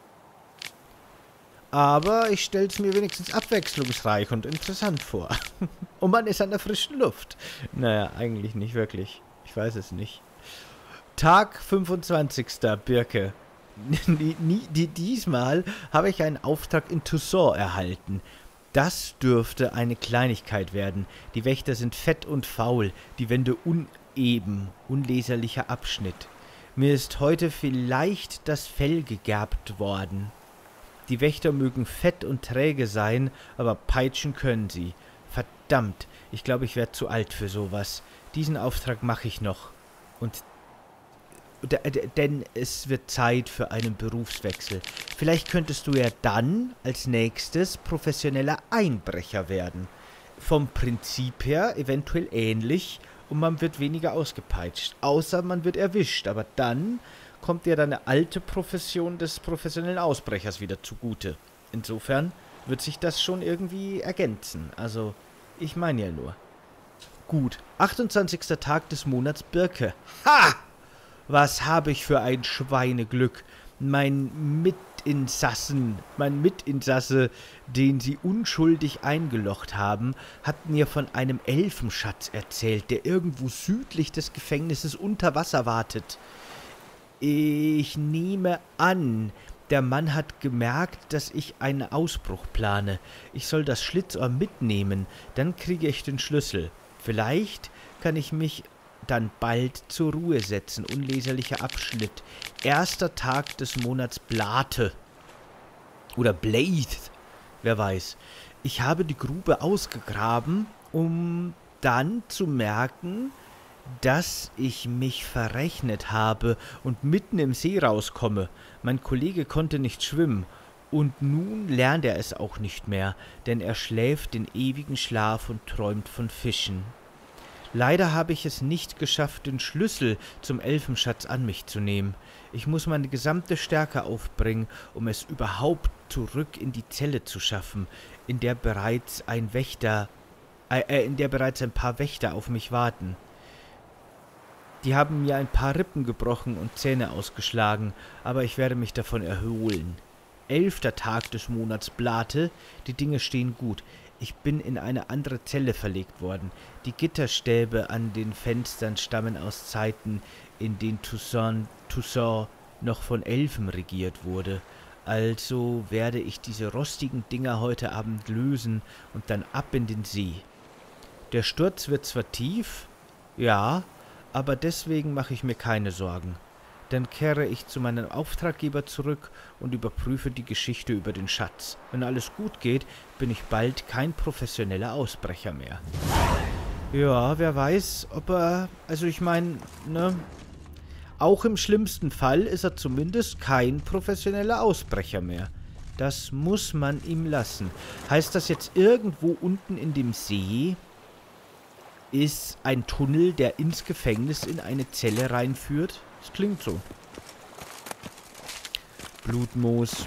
Aber ich stelle es mir wenigstens abwechslungsreich und interessant vor. Und man ist an der frischen Luft. Naja, eigentlich nicht wirklich. Ich weiß es nicht. Tag fünfundzwanzigster Birke. Diesmal habe ich einen Auftrag in Toussaint erhalten. Das dürfte eine Kleinigkeit werden. Die Wächter sind fett und faul, die Wände uneben, unleserlicher Abschnitt. Mir ist heute vielleicht das Fell gegerbt worden. Die Wächter mögen fett und träge sein, aber peitschen können sie. Verdammt, ich glaube, ich werde zu alt für sowas. Diesen Auftrag mache ich noch. Und denn es wird Zeit für einen Berufswechsel. Vielleicht könntest du ja dann als nächstes professioneller Einbrecher werden. Vom Prinzip her eventuell ähnlich und man wird weniger ausgepeitscht. Außer man wird erwischt, aber dann kommt dir deine alte Profession des professionellen Ausbrechers wieder zugute. Insofern wird sich das schon irgendwie ergänzen. Also, ich meine ja nur. Gut, achtundzwanzigster Tag des Monats Birke. Ha! Was habe ich für ein Schweineglück. Mein Mitinsassen, mein Mitinsasse, den sie unschuldig eingelocht haben, hat mir von einem Elfenschatz erzählt, der irgendwo südlich des Gefängnisses unter Wasser wartet. Ich nehme an, der Mann hat gemerkt, dass ich einen Ausbruch plane. Ich soll das Schlitzohr mitnehmen, dann kriege ich den Schlüssel. Vielleicht kann ich mich dann bald zur Ruhe setzen. Unleserlicher Abschnitt. Erster Tag des Monats Blate. Oder Blaith. Wer weiß. Ich habe die Grube ausgegraben, um dann zu merken, dass ich mich verrechnet habe und mitten im See rauskomme. Mein Kollege konnte nicht schwimmen. Und nun lernt er es auch nicht mehr, denn er schläft den ewigen Schlaf und träumt von Fischen. Leider habe ich es nicht geschafft, den Schlüssel zum Elfenschatz an mich zu nehmen. Ich muss meine gesamte Stärke aufbringen, um es überhaupt zurück in die Zelle zu schaffen, in der bereits ein Wächter, äh, in der bereits ein paar Wächter auf mich warten. Die haben mir ein paar Rippen gebrochen und Zähne ausgeschlagen, aber ich werde mich davon erholen. Elfter Tag des Monats Blate, die Dinge stehen gut. Ich bin in eine andere Zelle verlegt worden. Die Gitterstäbe an den Fenstern stammen aus Zeiten, in denen Toussaint, Toussaint noch von Elfen regiert wurde. Also werde ich diese rostigen Dinger heute Abend lösen und dann ab in den See. Der Sturz wird zwar tief, ja, aber deswegen mache ich mir keine Sorgen. Dann kehre ich zu meinem Auftraggeber zurück und überprüfe die Geschichte über den Schatz. Wenn alles gut geht, bin ich bald kein professioneller Ausbrecher mehr. Ja, wer weiß, ob er... Also ich meine, ne... Auch im schlimmsten Fall ist er zumindest kein professioneller Ausbrecher mehr. Das muss man ihm lassen. Heißt das jetzt irgendwo unten in dem See ist ein Tunnel, der ins Gefängnis in eine Zelle reinführt? Das klingt so. Blutmoos.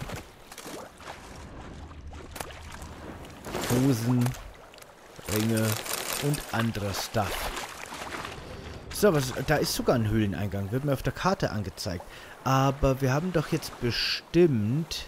Hosen. Ringe. Und anderer Stuff. So, was, da ist sogar ein Höhleneingang. Wird mir auf der Karte angezeigt. Aber wir haben doch jetzt bestimmt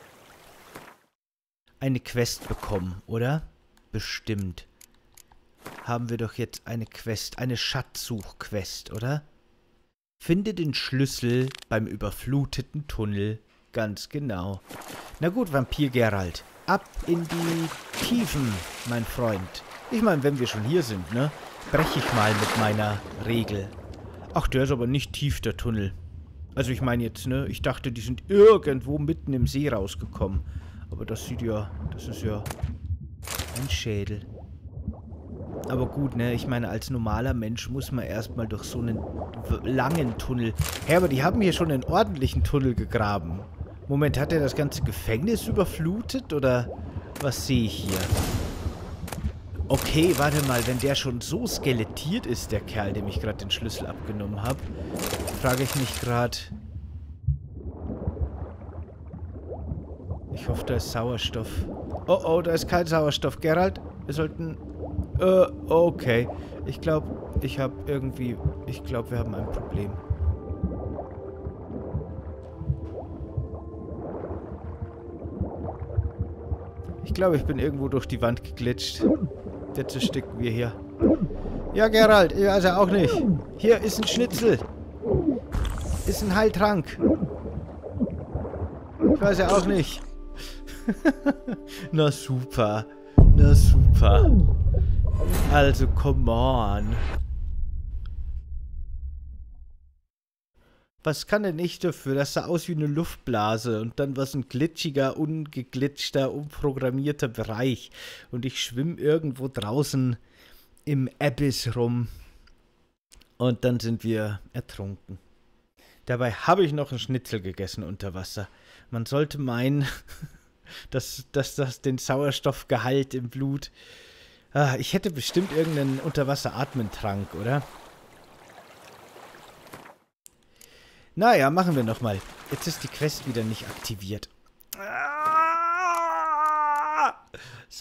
eine Quest bekommen, oder? Bestimmt. Haben wir doch jetzt eine Quest, eine Schatzsuch-Quest, oder? Finde den Schlüssel beim überfluteten Tunnel. Ganz genau. Na gut, Vampir Geralt. Ab in die Tiefen, mein Freund. Ich meine, wenn wir schon hier sind, ne? Breche ich mal mit meiner Regel. Ach, der ist aber nicht tief, der Tunnel. Also ich meine jetzt, ne? Ich dachte, die sind irgendwo mitten im See rausgekommen. Aber das sieht ja... Das ist ja... ein Schädel. Aber gut, ne? Ich meine, als normaler Mensch muss man erstmal durch so einen langen Tunnel... Hä, aber die haben hier schon einen ordentlichen Tunnel gegraben. Moment, hat er das ganze Gefängnis überflutet? Oder was sehe ich hier? Okay, warte mal, wenn der schon so skelettiert ist, der Kerl, dem ich gerade den Schlüssel abgenommen habe, frage ich mich gerade... Ich hoffe, da ist Sauerstoff. Oh, oh, da ist kein Sauerstoff. Geralt, wir sollten... Äh, okay. Ich glaube, ich habe irgendwie... Ich glaube, wir haben ein Problem. Ich glaube, ich bin irgendwo durch die Wand geglitscht. Jetzt ersticken wir hier. Ja, Geralt, ich weiß ja auch nicht. Hier ist ein Schnitzel. Ist ein Heiltrank. Ich weiß ja auch nicht. Na super. Na super. Also, come on. Was kann denn ich dafür? Das sah aus wie eine Luftblase und dann war es ein glitschiger, ungeglitschter, umprogrammierter Bereich. Und ich schwimme irgendwo draußen im Abyss rum. Und dann sind wir ertrunken. Dabei habe ich noch einen Schnitzel gegessen unter Wasser. Man sollte meinen, dass, dass das den Sauerstoffgehalt im Blut... Ah, ich hätte bestimmt irgendeinen Unterwasser-Atmentrank, oder? Naja, machen wir nochmal. Jetzt ist die Quest wieder nicht aktiviert. So.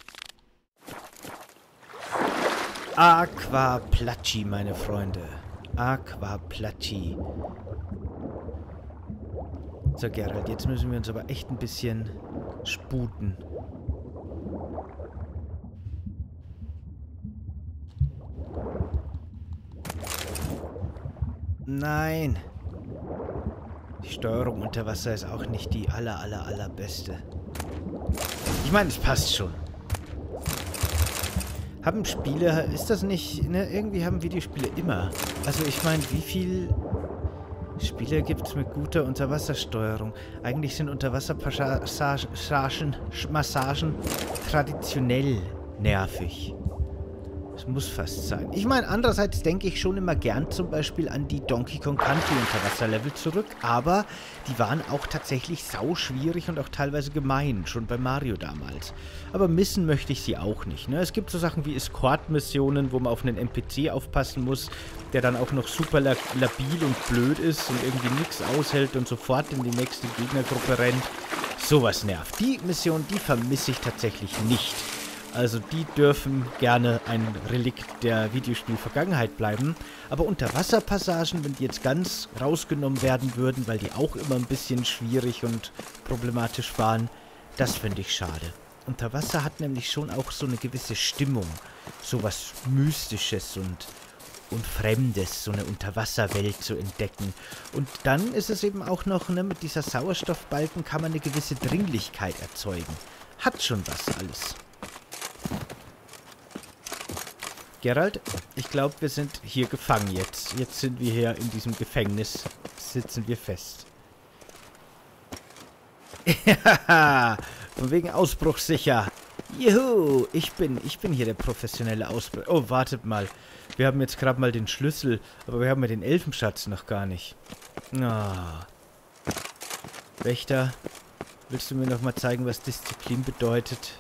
Aquaplatschi, meine Freunde. Aquaplatschi. So, Geralt, jetzt müssen wir uns aber echt ein bisschen sputen. Nein. Die Steuerung unter Wasser ist auch nicht die aller, aller, allerbeste. Ich meine, es passt schon. Haben Spiele, ist das nicht, ne? Irgendwie haben Videospiele immer. Also ich meine, wie viel Spiele gibt es mit guter Unterwassersteuerung? Eigentlich sind Unterwassermassagen Massagen traditionell nervig. Das muss fast sein. Ich meine, andererseits denke ich schon immer gern zum Beispiel an die Donkey Kong Country Unterwasserlevel zurück, aber die waren auch tatsächlich sauschwierig und auch teilweise gemein, schon bei Mario damals. Aber missen möchte ich sie auch nicht, ne? Es gibt so Sachen wie Escort-Missionen, wo man auf einen N P C aufpassen muss, der dann auch noch super la labil und blöd ist und irgendwie nichts aushält und sofort in die nächste Gegnergruppe rennt. Sowas nervt. Die Mission, die vermisse ich tatsächlich nicht. Also die dürfen gerne ein Relikt der Videospiel-Vergangenheit bleiben. Aber Unterwasserpassagen, wenn die jetzt ganz rausgenommen werden würden, weil die auch immer ein bisschen schwierig und problematisch waren, das finde ich schade. Unterwasser hat nämlich schon auch so eine gewisse Stimmung. So was Mystisches und, und Fremdes, so eine Unterwasserwelt zu entdecken. Und dann ist es eben auch noch, ne, mit dieser Sauerstoffbalken kann man eine gewisse Dringlichkeit erzeugen. Hat schon was alles. Geralt, ich glaube, wir sind hier gefangen jetzt. Jetzt sind wir hier in diesem Gefängnis. Sitzen wir fest. Ja, von wegen ausbruchssicher. Juhu, ich bin, ich bin hier der professionelle Ausbruch. Oh, wartet mal. Wir haben jetzt gerade mal den Schlüssel, aber wir haben ja den Elfenschatz noch gar nicht. Ah. Wächter, willst du mir noch mal zeigen, was Disziplin bedeutet?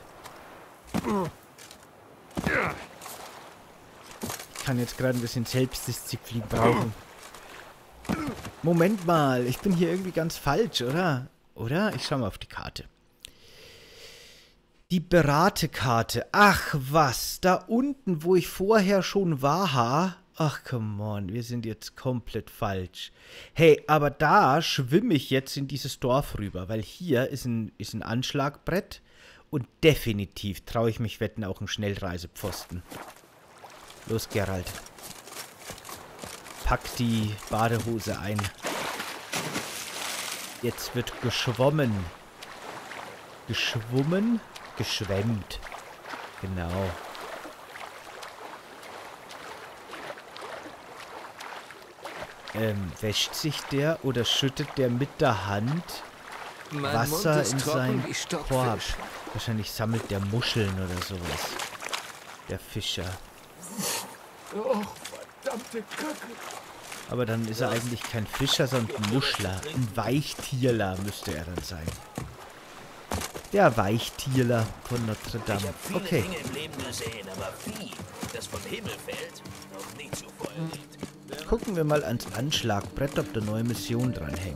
Ich kann jetzt gerade ein bisschen Selbstdisziplin brauchen. Moment mal, ich bin hier irgendwie ganz falsch, oder? Oder? Ich schau mal auf die Karte. Die Beratekarte. Ach was, da unten, wo ich vorher schon war. Ach, come on, wir sind jetzt komplett falsch. Hey, aber da schwimme ich jetzt in dieses Dorf rüber, weil hier ist ein, ist ein Anschlagbrett. Und definitiv traue ich mich wetten auch einen Schnellreisepfosten. Los, Geralt. Pack die Badehose ein. Jetzt wird geschwommen. Geschwommen? Geschwemmt. Genau. Ähm, wäscht sich der oder schüttet der mit der Hand Wasser in seinen Korb? Wahrscheinlich sammelt der Muscheln oder sowas. Der Fischer. Oh, verdammte Kacke. Aber dann ist er eigentlich kein Fischer, sondern ein Muschler. Ein Weichtierler müsste er dann sein. Der Weichtierler von Notre Dame. Ich habe viele Okay. Dinge im Leben gesehen, aber Vieh, das vom Himmel fällt, noch nie zuvor erlebt. Gucken wir mal ans Anschlagbrett, ob da neue Missionen dranhängen.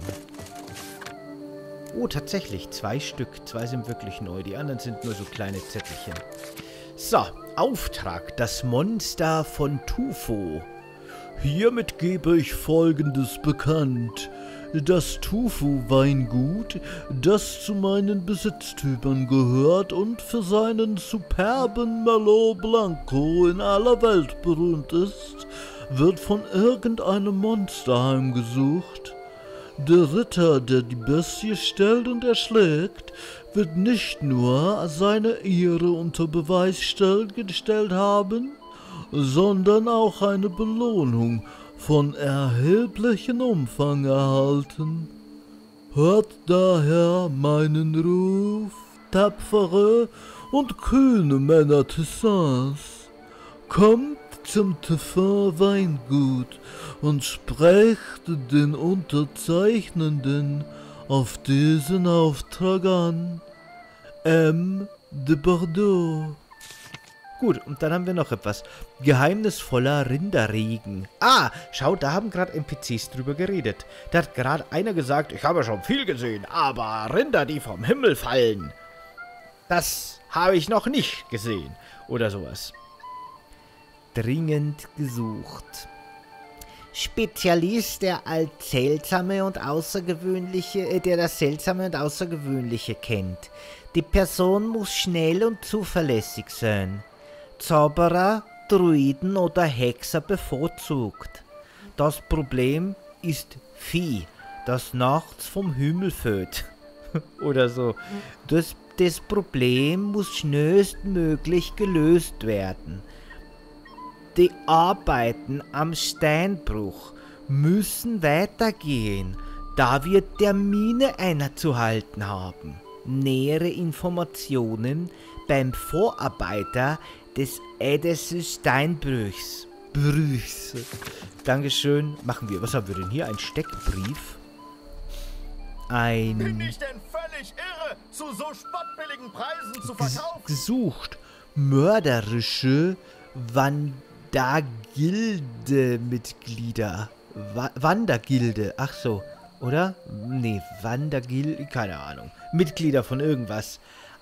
Oh, tatsächlich. Zwei Stück. Zwei sind wirklich neu. Die anderen sind nur so kleine Zettelchen. So, Auftrag. Das Monster von Tufo. Hiermit gebe ich Folgendes bekannt. Das Tufu-Weingut, das zu meinen Besitztümern gehört und für seinen superben Merlot Blanco in aller Welt berühmt ist, wird von irgendeinem Monster heimgesucht. Der Ritter, der die Bestie stellt und erschlägt, wird nicht nur seine Ehre unter Beweis gestellt haben, sondern auch eine Belohnung von erheblichem Umfang erhalten. Hört daher meinen Ruf, tapfere und kühne Männer Tessins. Kommt zum Teffin Weingut und sprecht den Unterzeichnenden auf diesen Auftrag an. M. de Bordeaux. Gut, und dann haben wir noch etwas. Geheimnisvoller Rinderregen. Ah, schau, da haben gerade N P Cs drüber geredet. Da hat gerade einer gesagt, ich habe schon viel gesehen, aber Rinder, die vom Himmel fallen, das habe ich noch nicht gesehen. Oder sowas. Dringend gesucht. Spezialist, der als seltsame und außergewöhnliche, äh, der das Seltsame und Außergewöhnliche kennt. Die Person muss schnell und zuverlässig sein. Zauberer, Druiden oder Hexer bevorzugt. Das Problem ist Vieh, das nachts vom Himmel fällt. Oder so. Das, das Problem muss schnellstmöglich gelöst werden. Die Arbeiten am Steinbruch müssen weitergehen, da wir Termine einzuhalten haben. Nähere Informationen beim Vorarbeiter des Edesse Steinbruchs. Brüchs. Dankeschön. Machen wir. Was haben wir denn hier? Ein Steckbrief. Ein... Bin ich denn völlig irre, zu so spottbilligen Preisen zu verkaufen? Gesucht. Mörderische Wandergilde-Mitglieder. Wa Wandergilde. Ach so. Oder? Nee, Wandergilde. Keine Ahnung. Mitglieder von irgendwas.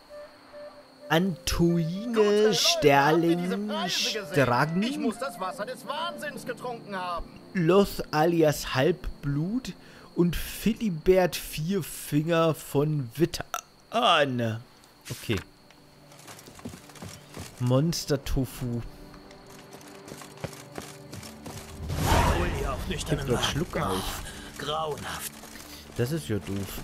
Antoine Sterling Strang. Ich muss das Wasser des Wahnsinns getrunken haben. Los alias Halbblut und Philibert Vierfinger von Wittan. Okay. Monster Tofu. Hol dir auch nüchternen Gib doch Schluck Magen. auf. Grauenhaft. Das ist ja doof.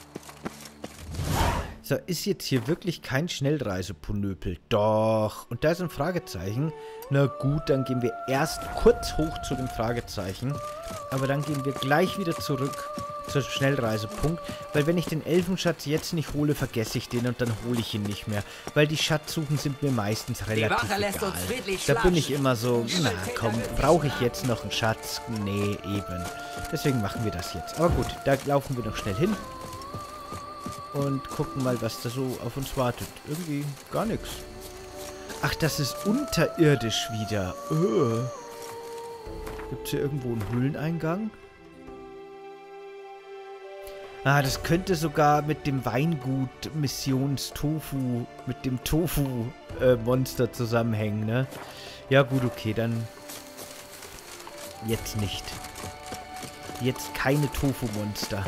So, ist jetzt hier wirklich kein Schnellreiseponöpel? Doch. Und da ist ein Fragezeichen. Na gut, dann gehen wir erst kurz hoch zu dem Fragezeichen. Aber dann gehen wir gleich wieder zurück zum Schnellreisepunkt. Weil wenn ich den Elfenschatz jetzt nicht hole, vergesse ich den und dann hole ich ihn nicht mehr. Weil die Schatzsuchen sind mir meistens relativ Wache lässt egal. uns friedlich Da bin ich schlafen. immer so, na komm, brauche ich jetzt noch einen Schatz? Nee, eben. Deswegen machen wir das jetzt. Aber gut, da laufen wir noch schnell hin. Und gucken mal, was da so auf uns wartet. Irgendwie gar nichts. Ach, das ist unterirdisch wieder. Uh. Gibt es hier irgendwo einen Höhleneingang? Ah, das könnte sogar mit dem Weingut Missions-Tofu, mit dem Tofu-Monster äh, zusammenhängen, ne? Ja gut, okay, dann jetzt nicht. Jetzt keine Tofu-Monster.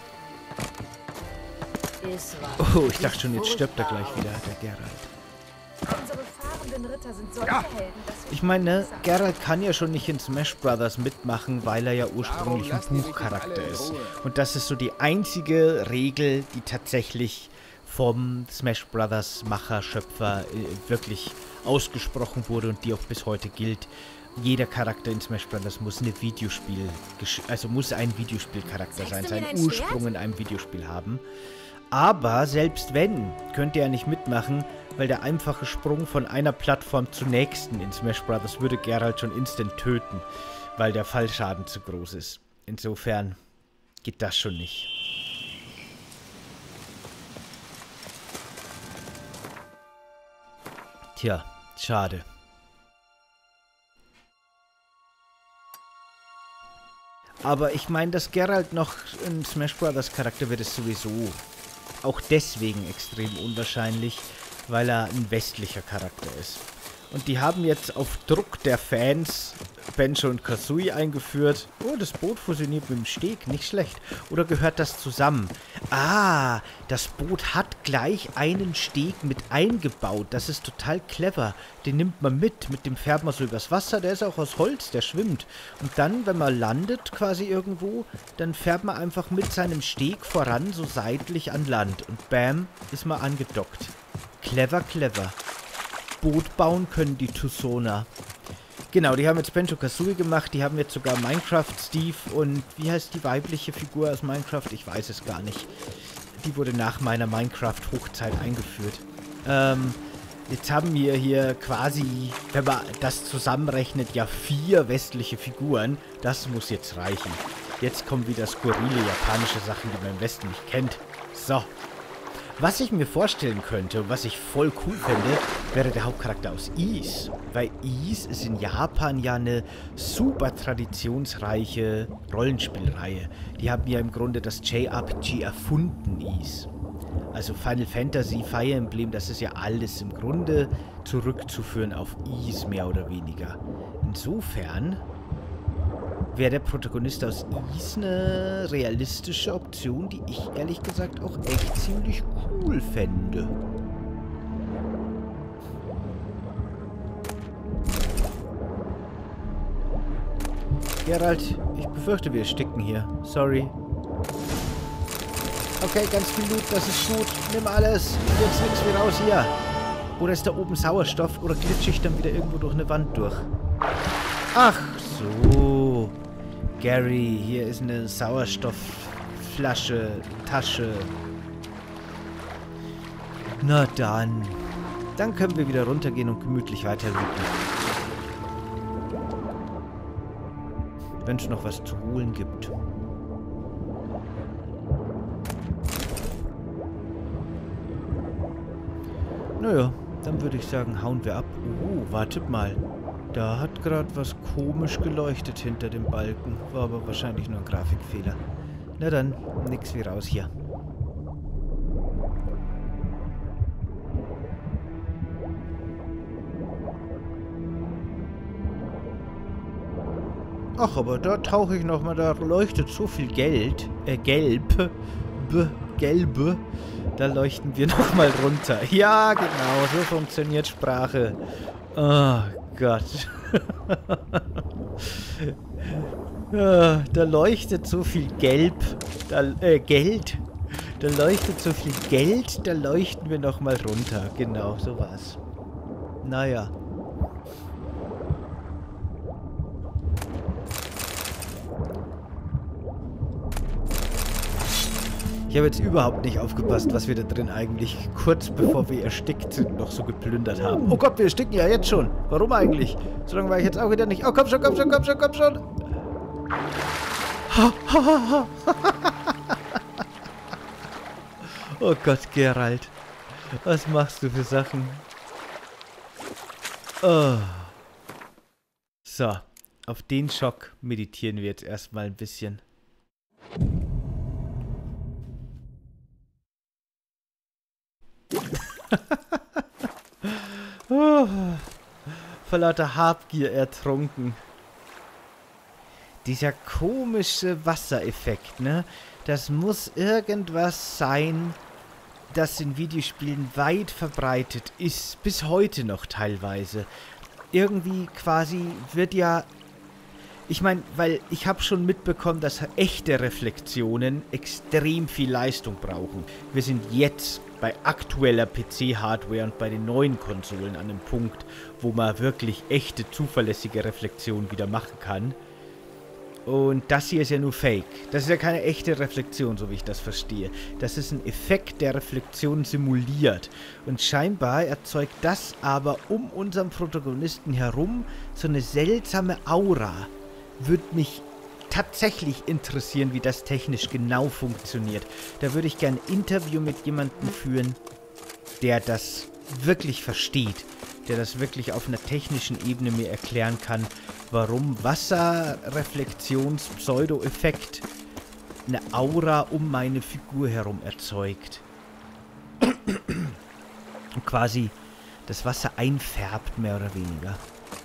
Oh, ich dachte schon, jetzt stirbt er gleich wieder, der Geralt. Unsere fahrenden Ritter sind solche Helden, dass wir Ich meine, Geralt kann ja schon nicht in Smash Brothers mitmachen, weil er ja ursprünglich ein Buchcharakter ist. Und das ist so die einzige Regel, die tatsächlich vom Smash Brothers Macher, Schöpfer äh, wirklich ausgesprochen wurde und die auch bis heute gilt. Jeder Charakter in Smash Brothers muss eine Videospiel, also muss ein Videospielcharakter sein, seinen Ursprung in einem Videospiel haben. Aber selbst wenn, könnt ihr ja nicht mitmachen, weil der einfache Sprung von einer Plattform zur nächsten in Smash Brothers würde Geralt schon instant töten, weil der Fallschaden zu groß ist. Insofern geht das schon nicht. Tja, schade. Aber ich meine, dass Geralt noch ein Smash Brothers Charakter wird, ist sowieso auch deswegen extrem unwahrscheinlich, weil er ein westlicher Charakter ist. Und die haben jetzt auf Druck der Fans Banjo und Kazooie eingeführt. Oh, das Boot fusioniert mit dem Steg, nicht schlecht. Oder gehört das zusammen? Ah, das Boot hat gleich einen Steg mit eingebaut. Das ist total clever. Den nimmt man mit. Mit dem fährt man so übers Wasser. Der ist auch aus Holz, der schwimmt. Und dann, wenn man landet quasi irgendwo, dann fährt man einfach mit seinem Steg voran, so seitlich an Land. Und bam, ist man angedockt. Clever, clever. Boot bauen können die Tucsoner. Genau, die haben jetzt Banjo-Kazooie gemacht, die haben jetzt sogar Minecraft-Steve und wie heißt die weibliche Figur aus Minecraft? Ich weiß es gar nicht. Die wurde nach meiner Minecraft-Hochzeit eingeführt. Ähm, jetzt haben wir hier quasi, wenn man das zusammenrechnet, ja vier westliche Figuren. Das muss jetzt reichen. Jetzt kommen wieder skurrile japanische Sachen, die man im Westen nicht kennt. So. Was ich mir vorstellen könnte und was ich voll cool fände, wäre der Hauptcharakter aus Ys. Weil Ys ist in Japan ja eine super traditionsreiche Rollenspielreihe. Die haben ja im Grunde das J R P G erfunden, Ys. Also Final Fantasy, Fire Emblem, das ist ja alles im Grunde zurückzuführen auf Ys, mehr oder weniger. Insofern wäre der Protagonist aus Ys eine realistische Option, die ich ehrlich gesagt auch echt ziemlich cool fände. Geralt, ich befürchte, wir ersticken hier. Sorry. Okay, ganz viel Loot, das ist gut. Nimm alles. Jetzt nichts wie raus hier. Oder ist da oben Sauerstoff oder glitsche ich dann wieder irgendwo durch eine Wand durch? Ach so. Gary, hier ist eine Sauerstoffflasche, Tasche. Na dann. Dann können wir wieder runtergehen und gemütlich weiter looten. Wenn es noch was zu holen gibt. Naja, dann würde ich sagen, hauen wir ab. Oh, wartet mal. Da hat gerade was komisch geleuchtet hinter dem Balken. War aber wahrscheinlich nur ein Grafikfehler. Na dann, nix wie raus hier. Ach, aber da tauche ich nochmal, da leuchtet so viel Geld. Äh, gelb. B, gelbe. Da leuchten wir nochmal runter. Ja, genau, so funktioniert Sprache. Oh Gott. Ja, da leuchtet so viel Gelb. Da, äh, Geld. Da leuchtet so viel Geld, da leuchten wir nochmal runter. Genau, so war's. Naja. Ich habe jetzt überhaupt nicht aufgepasst, was wir da drin eigentlich kurz bevor wir erstickt sind, noch so geplündert haben. Oh Gott, wir ersticken ja jetzt schon. Warum eigentlich? So lange war ich jetzt auch wieder nicht. Oh, komm schon, komm schon, komm schon, komm schon. Oh Gott, Geralt. Was machst du für Sachen? Oh. So, auf den Schock meditieren wir jetzt erstmal ein bisschen. Oh, vor lauter Habgier ertrunken. Dieser komische Wassereffekt, ne? Das muss irgendwas sein, das in Videospielen weit verbreitet ist, bis heute noch teilweise. Irgendwie quasi wird ja... Ich meine, weil ich habe schon mitbekommen, dass echte Reflexionen extrem viel Leistung brauchen. Wir sind jetzt bei aktueller P C-Hardware und bei den neuen Konsolen an einem Punkt, wo man wirklich echte, zuverlässige Reflexion wieder machen kann. Und das hier ist ja nur Fake. Das ist ja keine echte Reflexion, so wie ich das verstehe. Das ist ein Effekt, der Reflexion simuliert. Und scheinbar erzeugt das aber um unseren Protagonisten herum so eine seltsame Aura. Würde mich tatsächlich interessieren, wie das technisch genau funktioniert. Da würde ich gerne ein Interview mit jemandem führen, der das wirklich versteht, der das wirklich auf einer technischen Ebene mir erklären kann, warum Wasserreflexions-Pseudo-Effekt eine Aura um meine Figur herum erzeugt. Und quasi das Wasser einfärbt, mehr oder weniger.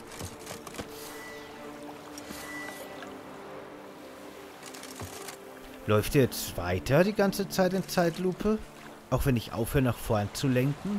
Läuft ihr jetzt weiter die ganze Zeit in Zeitlupe? Auch wenn ich aufhöre, nach vorn zu lenken?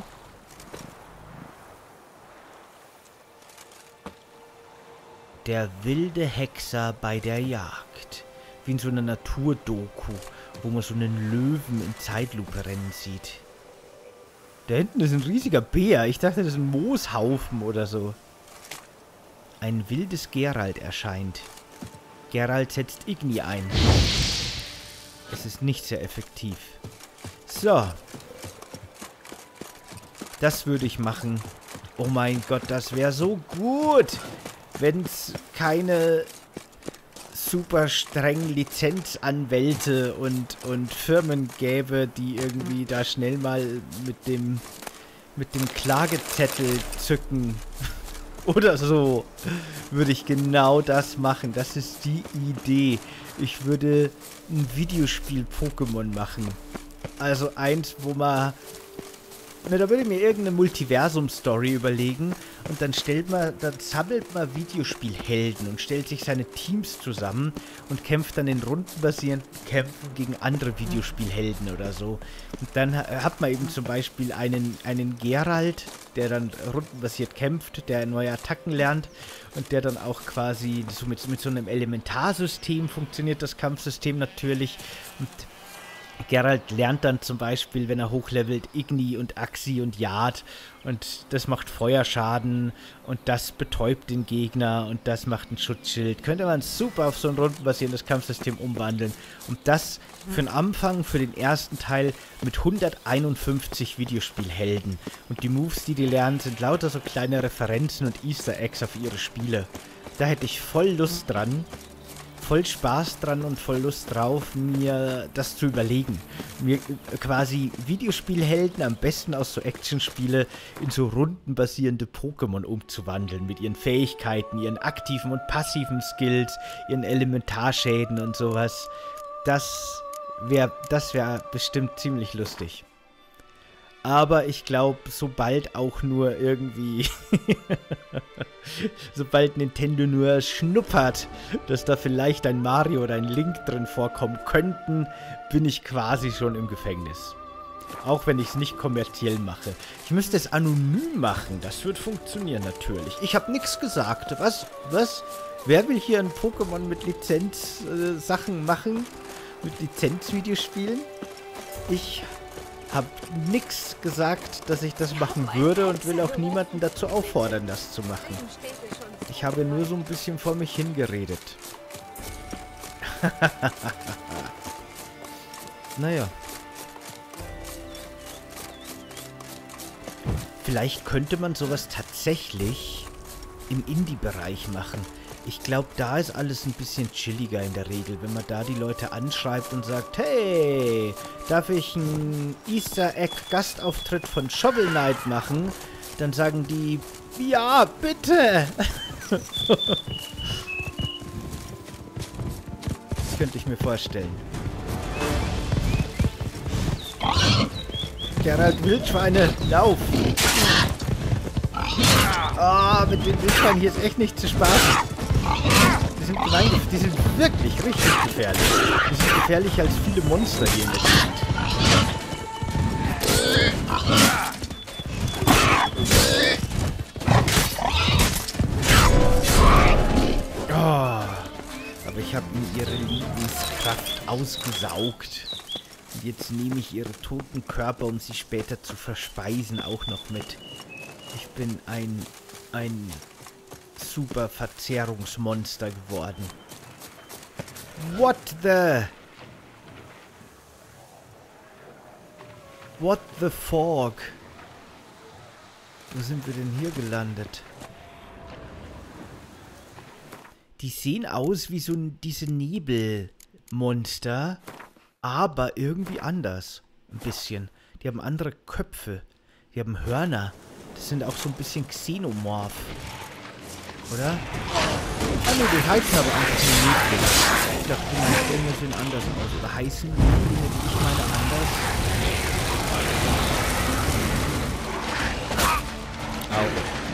Der wilde Hexer bei der Jagd. Wie in so einer Naturdoku, wo man so einen Löwen in Zeitlupe rennen sieht. Da hinten ist ein riesiger Bär. Ich dachte, das ist ein Mooshaufen oder so. Ein wildes Geralt erscheint. Geralt setzt Igni ein. Es ist nicht sehr effektiv. So. Das würde ich machen. Oh mein Gott, das wäre so gut, wenn es keine super strengen Lizenzanwälte und, und Firmen gäbe, die irgendwie da schnell mal mit dem, mit dem Klagezettel zücken. Oder so. Würde ich genau das machen. Das ist die Idee. Ich würde ein Videospiel-Pokémon machen. Also eins, wo man Na, da würde ich mir irgendeine Multiversum-Story überlegen und dann stellt man, dann sammelt man Videospielhelden und stellt sich seine Teams zusammen und kämpft dann in rundenbasierenden Kämpfen gegen andere Videospielhelden oder so. Und dann hat man eben zum Beispiel einen, einen Geralt, der dann rundenbasiert kämpft, der neue Attacken lernt und der dann auch quasi so mit, mit so einem Elementarsystem funktioniert, das Kampfsystem natürlich. Und Geralt lernt dann zum Beispiel, wenn er hochlevelt, Igni und Axi und Yard und das macht Feuerschaden und das betäubt den Gegner und das macht ein Schutzschild. Könnte man super auf so ein rundenbasierendes Kampfsystem umwandeln und das für den Anfang, für den ersten Teil mit hunderteinundfünfzig Videospielhelden. Und die Moves, die die lernen, sind lauter so kleine Referenzen und Easter Eggs auf ihre Spiele. Da hätte ich voll Lust dran. Voll Spaß dran und voll Lust drauf, mir das zu überlegen. Mir quasi Videospielhelden, am besten aus so Actionspiele, in so rundenbasierende Pokémon umzuwandeln. Mit ihren Fähigkeiten, ihren aktiven und passiven Skills, ihren Elementarschäden und sowas. Das wäre das wär bestimmt ziemlich lustig. Aber ich glaube, sobald auch nur irgendwie, sobald Nintendo nur schnuppert, dass da vielleicht ein Mario oder ein Link drin vorkommen könnten, bin ich quasi schon im Gefängnis. Auch wenn ich es nicht kommerziell mache. Ich müsste es anonym machen, das wird funktionieren natürlich. Ich habe nichts gesagt. Was? Was? Wer will hier ein Pokémon mit Lizenz-Sachen äh, machen? Mit Lizenz-Videospielen? Ich habe nichts gesagt, dass ich das machen würde und will auch niemanden dazu auffordern, das zu machen. Ich habe nur so ein bisschen vor mich hingeredet. Naja. Vielleicht könnte man sowas tatsächlich im Indie-Bereich machen. Ich glaube, da ist alles ein bisschen chilliger in der Regel, wenn man da die Leute anschreibt und sagt, hey, darf ich einen Easter Egg Gastauftritt von Shovel Knight machen? Dann sagen die, ja, bitte. Das könnte ich mir vorstellen. Geralt Wildschweine, lauf! Ah, mit den Wildschweinen hier ist echt nicht zu spaßen. Die sind, gemein, die sind wirklich richtig gefährlich. Die sind gefährlicher als viele Monster hier in der Gegend. Oh, aber ich habe ihnen ihre Lebenskraft ausgesaugt. Und jetzt nehme ich ihre toten Körper, um sie später zu verspeisen, auch noch mit. Ich bin ein, ein super Verzehrungsmonster geworden. What the? What the fog? Wo sind wir denn hier gelandet? Die sehen aus wie so diese Nebelmonster, aber irgendwie anders. Ein bisschen. Die haben andere Köpfe. Die haben Hörner. Das sind auch so ein bisschen Xenomorph. Oder? Ah ne, die heißen aber einfach nur Nebel. Ich dachte, die Dinge sehen anders aus. Oder heißen die Dinge, die ich meine, anders? Au.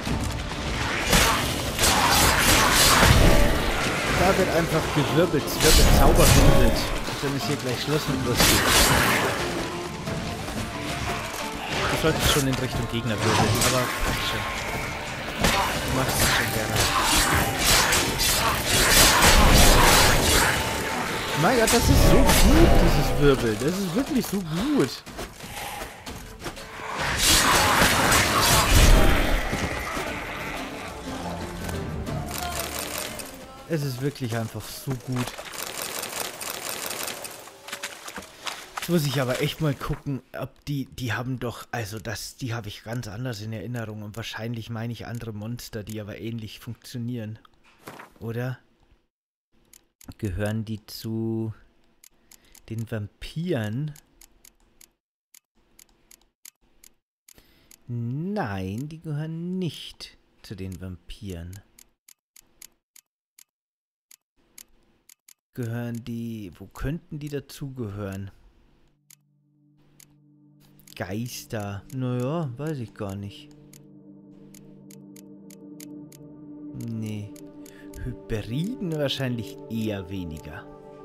Da wird einfach gewirbelt. Es wird ein Zauber gewirbelt. Dann ist hier gleich Schluss mit lustig. Du solltest schon in Richtung Gegner wirbeln, aber passt schon. Du machst es schon gerne. Mein Gott, das ist so gut, dieses Wirbeln. Das ist wirklich so gut. Es ist wirklich einfach so gut. Jetzt muss ich aber echt mal gucken, ob die, die haben doch, also das, die habe ich ganz anders in Erinnerung und wahrscheinlich meine ich andere Monster, die aber ähnlich funktionieren. Oder? Gehören die zu den Vampiren? Nein, die gehören nicht zu den Vampiren. Gehören die, wo könnten die dazugehören? Geister. Naja, weiß ich gar nicht. Nee. Hybriden wahrscheinlich eher weniger.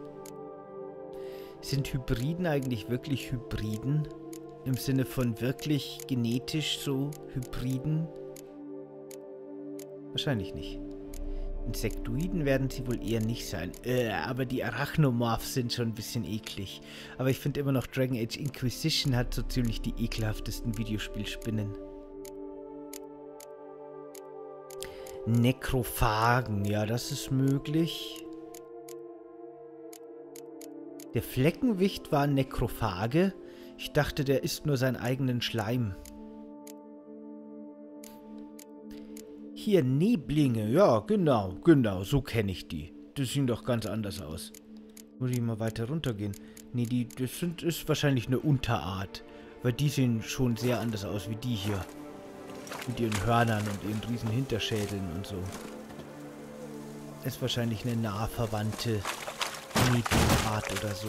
Sind Hybriden eigentlich wirklich Hybriden? Im Sinne von wirklich genetisch so Hybriden? Wahrscheinlich nicht. Insektoiden werden sie wohl eher nicht sein. Äh, aber die Arachnomorphs sind schon ein bisschen eklig. Aber ich finde immer noch Dragon Age Inquisition hat so ziemlich die ekelhaftesten Videospielspinnen. Nekrophagen, ja, das ist möglich. Der Fleckenwicht war ein Nekrophage. Ich dachte, der isst nur seinen eigenen Schleim. Hier, Neblinge. Ja, genau, genau, so kenne ich die. Das sieht doch ganz anders aus. Muss ich mal weiter runtergehen? Nee, die, das sind, ist wahrscheinlich eine Unterart. Weil die sehen schon sehr anders aus wie die hier. Mit ihren Hörnern und ihren riesen Hinterschädeln und so. Ist wahrscheinlich eine nah verwandte Nebelart oder so.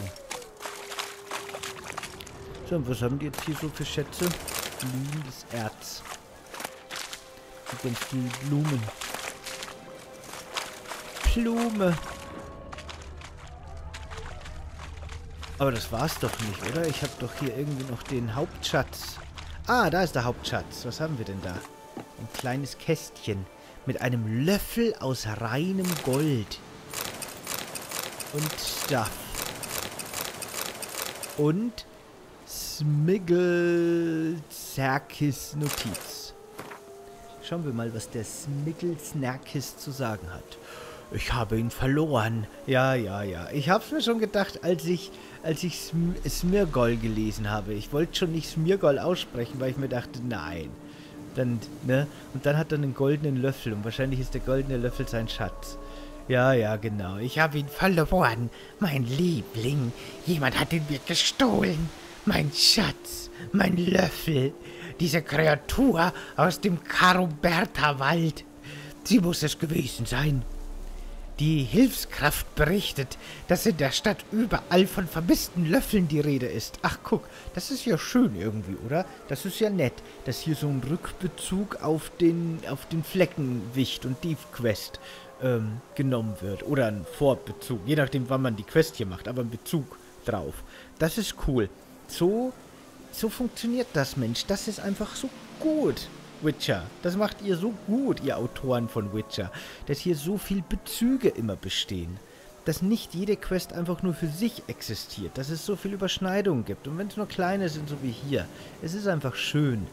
So, und was haben die jetzt hier so für Schätze? Glühendes Erz. Und ganz viele Blumen. Blume. Aber das war's doch nicht, oder? Ich habe doch hier irgendwie noch den Hauptschatz. Ah, da ist der Hauptschatz. Was haben wir denn da? Ein kleines Kästchen mit einem Löffel aus reinem Gold. Und Stuff. Und Smiggle-Zerkis Notiz. Schauen wir mal, was der Smiggle-Zerkis zu sagen hat. Ich habe ihn verloren. Ja, ja, ja. Ich habe es mir schon gedacht, als ich, als ich Sm Smirgol gelesen habe. Ich wollte schon nicht Smirgol aussprechen, weil ich mir dachte, nein. Dann, ne? Und dann hat er einen goldenen Löffel und wahrscheinlich ist der goldene Löffel sein Schatz. Ja, ja, genau. Ich habe ihn verloren. Mein Liebling. Jemand hat ihn mir gestohlen. Mein Schatz. Mein Löffel. Diese Kreatur aus dem Karoberta-Wald. Sie muss es gewesen sein. Die Hilfskraft berichtet, dass in der Stadt überall von vermissten Löffeln die Rede ist. Ach, guck, das ist ja schön irgendwie, oder? Das ist ja nett, dass hier so ein Rückbezug auf den, auf den Fleckenwicht und die Quest ähm, genommen wird. Oder ein Vorbezug, je nachdem, wann man die Quest hier macht, aber ein Bezug drauf. Das ist cool. So, so funktioniert das, Mensch. Das ist einfach so gut. Witcher. Das macht ihr so gut, ihr Autoren von Witcher, dass hier so viel Bezüge immer bestehen. Dass nicht jede Quest einfach nur für sich existiert, dass es so viel Überschneidungen gibt. Und wenn es nur kleine sind, so wie hier, es ist einfach schön.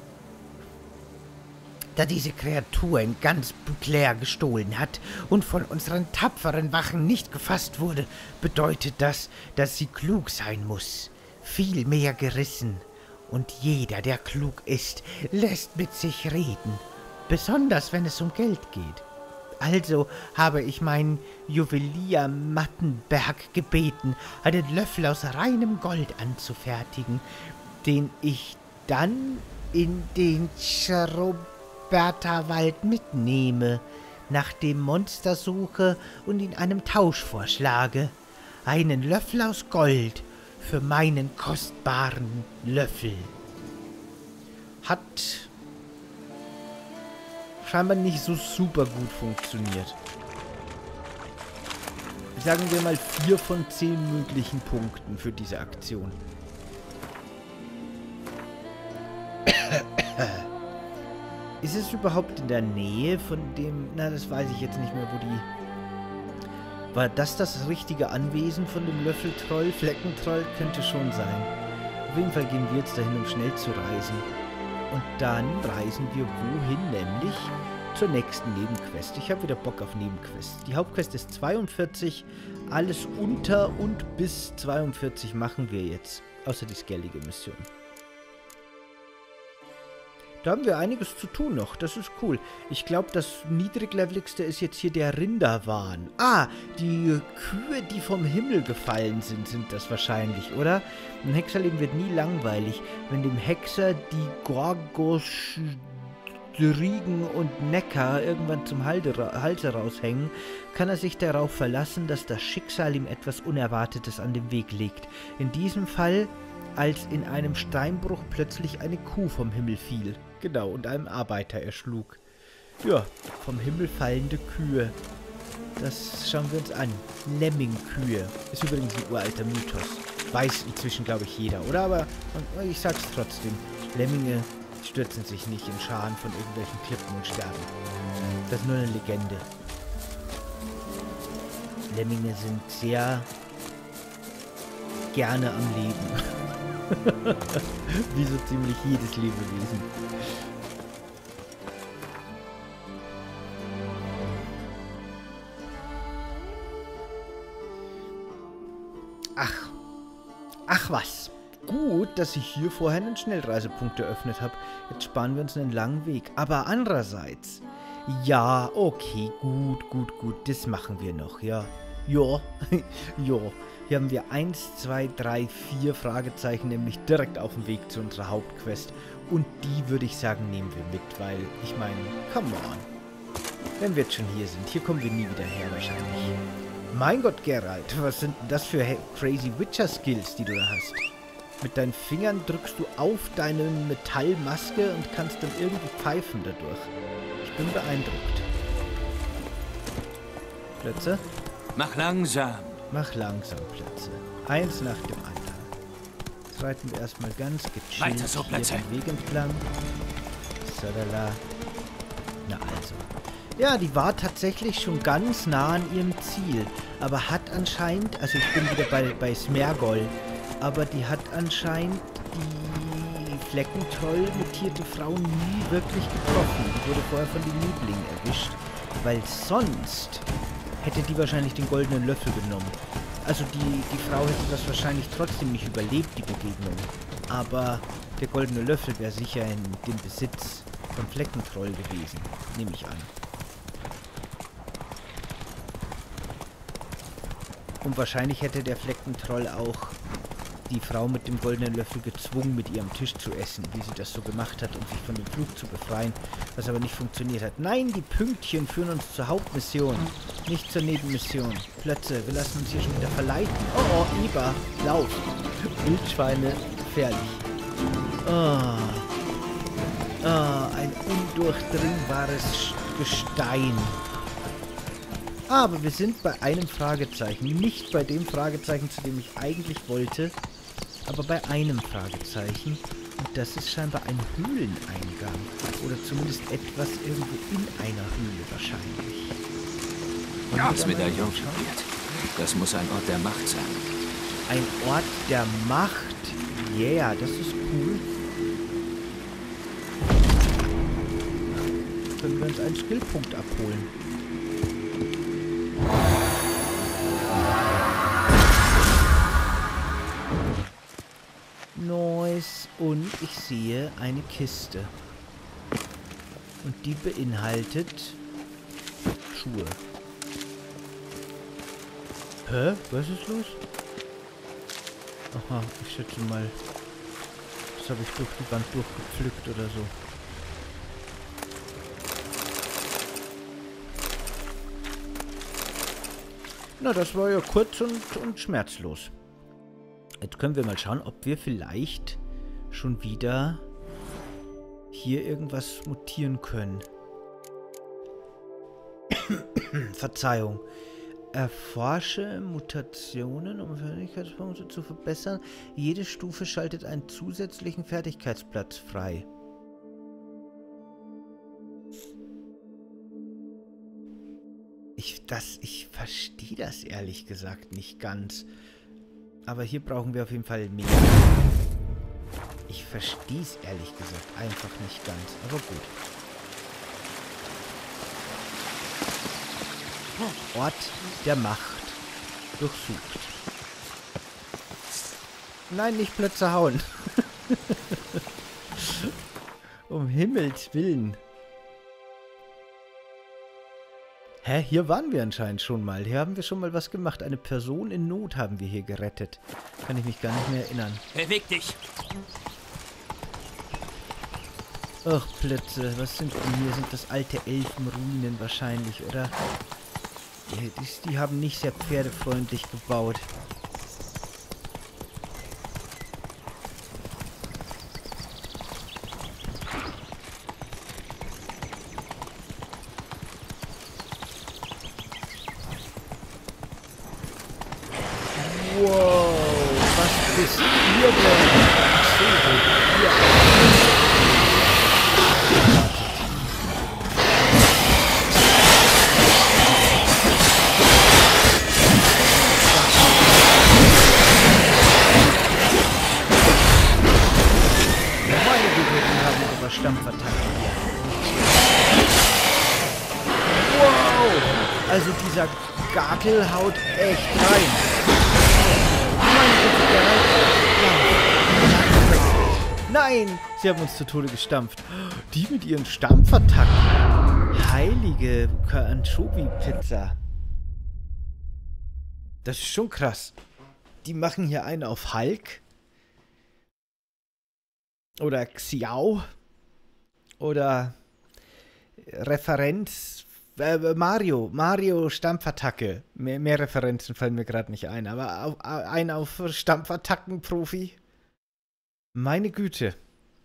Da diese Kreatur in ganz Beauclair gestohlen hat und von unseren tapferen Wachen nicht gefasst wurde, bedeutet das, dass sie klug sein muss. Viel mehr gerissen. Und jeder, der klug ist, lässt mit sich reden. Besonders, wenn es um Geld geht. Also habe ich meinen Juwelier Mattenberg gebeten, einen Löffel aus reinem Gold anzufertigen, den ich dann in den Karoberta-Wald mitnehme, nach dem Monster suche und ihn einem Tausch vorschlage. Einen Löffel aus Gold für meinen kostbaren Löffel. Hat scheinbar nicht so super gut funktioniert. Sagen wir mal vier von zehn möglichen Punkten für diese Aktion. Ist es überhaupt in der Nähe von dem... Na, das weiß ich jetzt nicht mehr, wo die... War das das richtige Anwesen von dem Löffeltroll? Fleckentroll könnte schon sein. Auf jeden Fall gehen wir jetzt dahin, um schnell zu reisen. Und dann reisen wir wohin? Nämlich zur nächsten Nebenquest. Ich habe wieder Bock auf Nebenquests. Die Hauptquest ist zweiundvierzig. Alles unter und bis zweiundvierzig machen wir jetzt. Außer die skellige Mission. Da haben wir einiges zu tun noch. Das ist cool. Ich glaube, das niedrigleveligste ist jetzt hier der Rinderwahn. Ah, die Kühe, die vom Himmel gefallen sind, sind das wahrscheinlich, oder? Ein Hexerleben wird nie langweilig. Wenn dem Hexer die Gorgos, Riegen und Neckar irgendwann zum Halse raushängen, kann er sich darauf verlassen, dass das Schicksal ihm etwas Unerwartetes an den Weg legt. In diesem Fall als in einem Steinbruch plötzlich eine Kuh vom Himmel fiel. Genau, und einem Arbeiter erschlug. Ja, vom Himmel fallende Kühe. Das schauen wir uns an. Lemmingkühe. Ist übrigens ein uralter Mythos. Weiß inzwischen, glaube ich, jeder, oder? Aber ich sag's trotzdem. Lemminge stürzen sich nicht in Scharen von irgendwelchen Klippen und sterben. Das ist nur eine Legende. Lemminge sind sehr gerne am Leben. Wie so ziemlich jedes Lebewesen. Ach. Ach was. Gut, dass ich hier vorher einen Schnellreisepunkt eröffnet habe. Jetzt sparen wir uns einen langen Weg. Aber andererseits... Ja, okay, gut, gut, gut. Das machen wir noch, ja. Ja, ja. Hier haben wir eins, zwei, drei, vier Fragezeichen, nämlich direkt auf dem Weg zu unserer Hauptquest. Und die, würde ich sagen, nehmen wir mit, weil, ich meine, come on. Wenn wir jetzt schon hier sind, hier kommen wir nie wieder her wahrscheinlich. Mein Gott, Geralt, was sind denn das für crazy Witcher-Skills, die du da hast? Mit deinen Fingern drückst du auf deine Metallmaske und kannst dann irgendwie pfeifen dadurch. Ich bin beeindruckt. Plätze? Mach langsam. Mach langsam Plätze. Eins nach dem anderen. Jetzt reiten wir erstmal ganz gechillt Weiter so, Plätze. hier den Weg entlang. Sadala. Na also. Ja, die war tatsächlich schon ganz nah an ihrem Ziel. Aber hat anscheinend, also ich bin wieder bei, bei Smergol, aber die hat anscheinend die Fleckentroll mutierte Frau nie wirklich getroffen. Die wurde vorher von den Lieblingen erwischt. Weil sonst hätte die wahrscheinlich den goldenen Löffel genommen. Also die, die Frau hätte das wahrscheinlich trotzdem nicht überlebt, die Begegnung. Aber der goldene Löffel wäre sicher in dem Besitz von Fleckentroll gewesen, nehme ich an. Und wahrscheinlich hätte der Fleckentroll auch die Frau mit dem goldenen Löffel gezwungen, mit ihr am Tisch zu essen, wie sie das so gemacht hat, um sich von dem Fluch zu befreien, was aber nicht funktioniert hat. Nein, die Pünktchen führen uns zur Hauptmission, nicht zur Nebenmission. Plötze, wir lassen uns hier schon wieder verleiten. Oh, oh, Iber, lauf. Wildschweine, gefährlich. Oh. Oh, ein undurchdringbares Gestein. Aber wir sind bei einem Fragezeichen. Nicht bei dem Fragezeichen, zu dem ich eigentlich wollte, aber bei einem Fragezeichen. Und das ist scheinbar ein Höhleneingang. Oder zumindest etwas irgendwo in einer Höhle wahrscheinlich. Das Medaillon studiert. Das muss ein Ort der Macht sein. Ein Ort der Macht? Yeah, das ist cool. Können wir uns einen Skillpunkt abholen. Nice. Und ich sehe eine Kiste. Und die beinhaltet Schuhe. Hä? Was ist los? Aha, ich schätze mal, das habe ich durch die Wand durchgepflückt oder so. Na, das war ja kurz und, und schmerzlos. Jetzt können wir mal schauen, ob wir vielleicht schon wieder hier irgendwas mutieren können. Verzeihung. Erforsche Mutationen, um Fertigkeitspunkte zu verbessern. Jede Stufe schaltet einen zusätzlichen Fertigkeitsplatz frei. Ich, das, ich verstehe das ehrlich gesagt nicht ganz. Aber hier brauchen wir auf jeden Fall mehr. Ich verstehe es ehrlich gesagt einfach nicht ganz. Aber gut. Ort der Macht. Durchsucht. Nein, nicht Plätze hauen. Um Himmels Willen. Hä? Hier waren wir anscheinend schon mal. Hier haben wir schon mal was gemacht. Eine Person in Not haben wir hier gerettet. Kann ich mich gar nicht mehr erinnern. Beweg dich! Ach, Plätze. Was sind denn hier? Sind das alte Elfenruinen wahrscheinlich, oder? Die, die, die haben nicht sehr pferdefreundlich gebaut. bis ihr bleibt. So, ihr Stampfattacke hier. Wow! Also dieser Gakel haut echt rein. Nein! Sie haben uns zu Tode gestampft. Die mit ihren Stampfattacken. Heilige Anchovy-Pizza. Das ist schon krass. Die machen hier einen auf Hulk. Oder Xiao. Oder Referenz äh, Mario, Mario Stampfattacke. Mehr, mehr Referenzen fallen mir gerade nicht ein, aber auf, ein auf Stampfattacken-Profi. Meine Güte.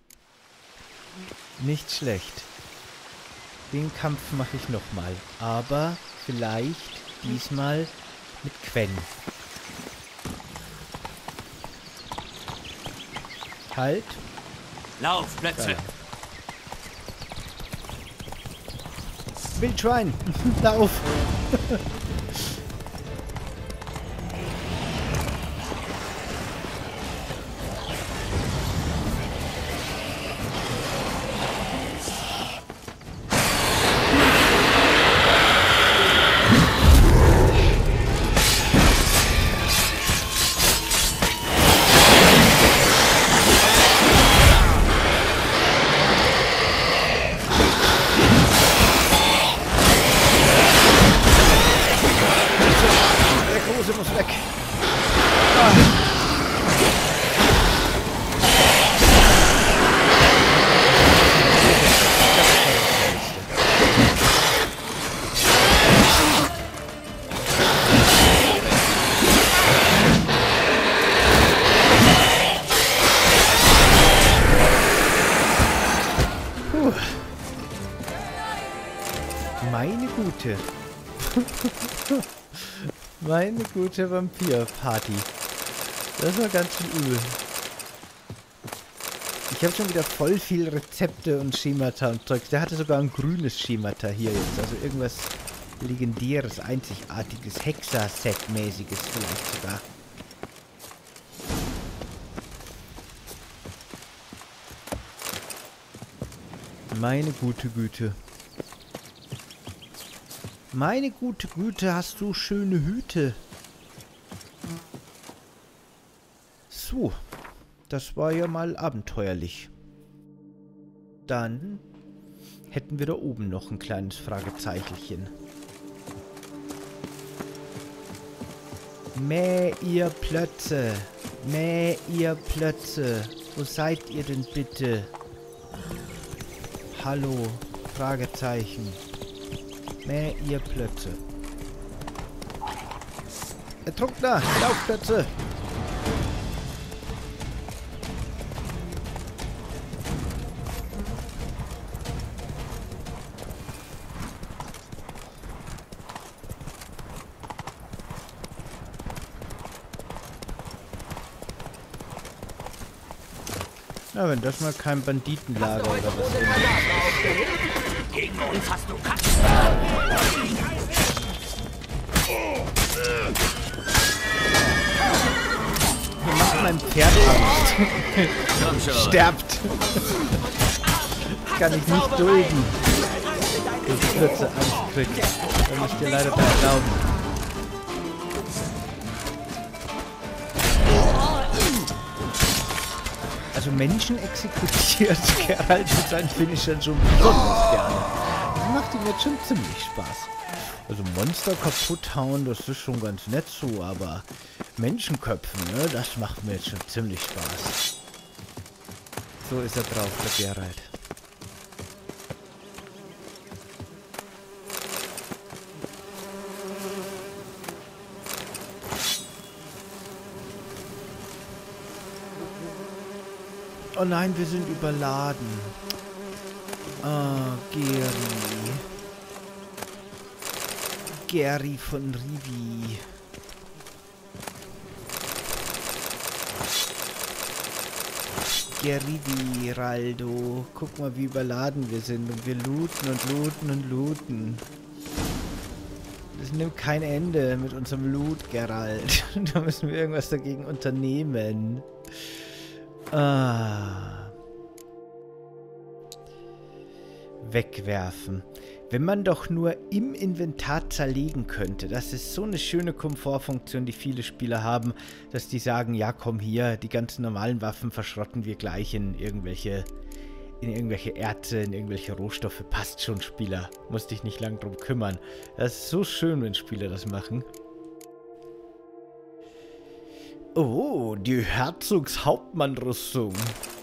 Nicht schlecht. Den Kampf mache ich nochmal, aber vielleicht diesmal mit Quen. Halt. Laufplätze. Wildschwein, lauf! Meine gute. Meine gute Vampir-Party. Das war ganz schön übel. Ich habe schon wieder voll viel Rezepte und Schemata und Zeug. Der hatte sogar ein grünes Schemata hier jetzt. Also irgendwas Legendäres, Einzigartiges, Hexa-Set-mäßiges vielleicht sogar. Meine gute Güte. Meine gute Güte, hast du schöne Hüte. So, das war ja mal abenteuerlich. Dann hätten wir da oben noch ein kleines Fragezeichelchen. Mäh, ihr Plötze. Mäh, ihr Plötze. Wo seid ihr denn bitte? Hallo, Fragezeichen. Mäh, ihr Plötze. Ertrunkener, Laufplätze. Na, wenn das mal kein Banditenlager oder was ist. Gegen uns hast du Katzen. Ihr macht mein Pferd Angst. Sterbt. Kann ich nicht dulden. Die Plötze Angst kriegt. Da müsst ihr leider bei glauben. Also Menschen exekutiert Geralt mit seinen Finishern schon besonders gerne. Das macht ihm jetzt schon ziemlich Spaß. Also Monster kaputt hauen, das ist schon ganz nett so, aber Menschenköpfen, ne, das macht mir jetzt schon ziemlich Spaß. So ist er drauf, der Geralt. Oh nein, wir sind überladen. Ah, Gary. Gary von Rivi. Geridi, Raldo. Guck mal, wie überladen wir sind. Und wir looten und looten und looten. Das nimmt kein Ende mit unserem Loot, Geralt. Da müssen wir irgendwas dagegen unternehmen. Ah. Wegwerfen. Wenn man doch nur im Inventar zerlegen könnte. Das ist so eine schöne Komfortfunktion, die viele Spieler haben, dass die sagen, ja komm hier, die ganzen normalen Waffen verschrotten wir gleich in irgendwelche, in irgendwelche Erze, in irgendwelche Rohstoffe. Passt schon, Spieler. Muss dich nicht lang drum kümmern. Das ist so schön, wenn Spieler das machen. Oh, die Herzogshauptmann-Rüstung.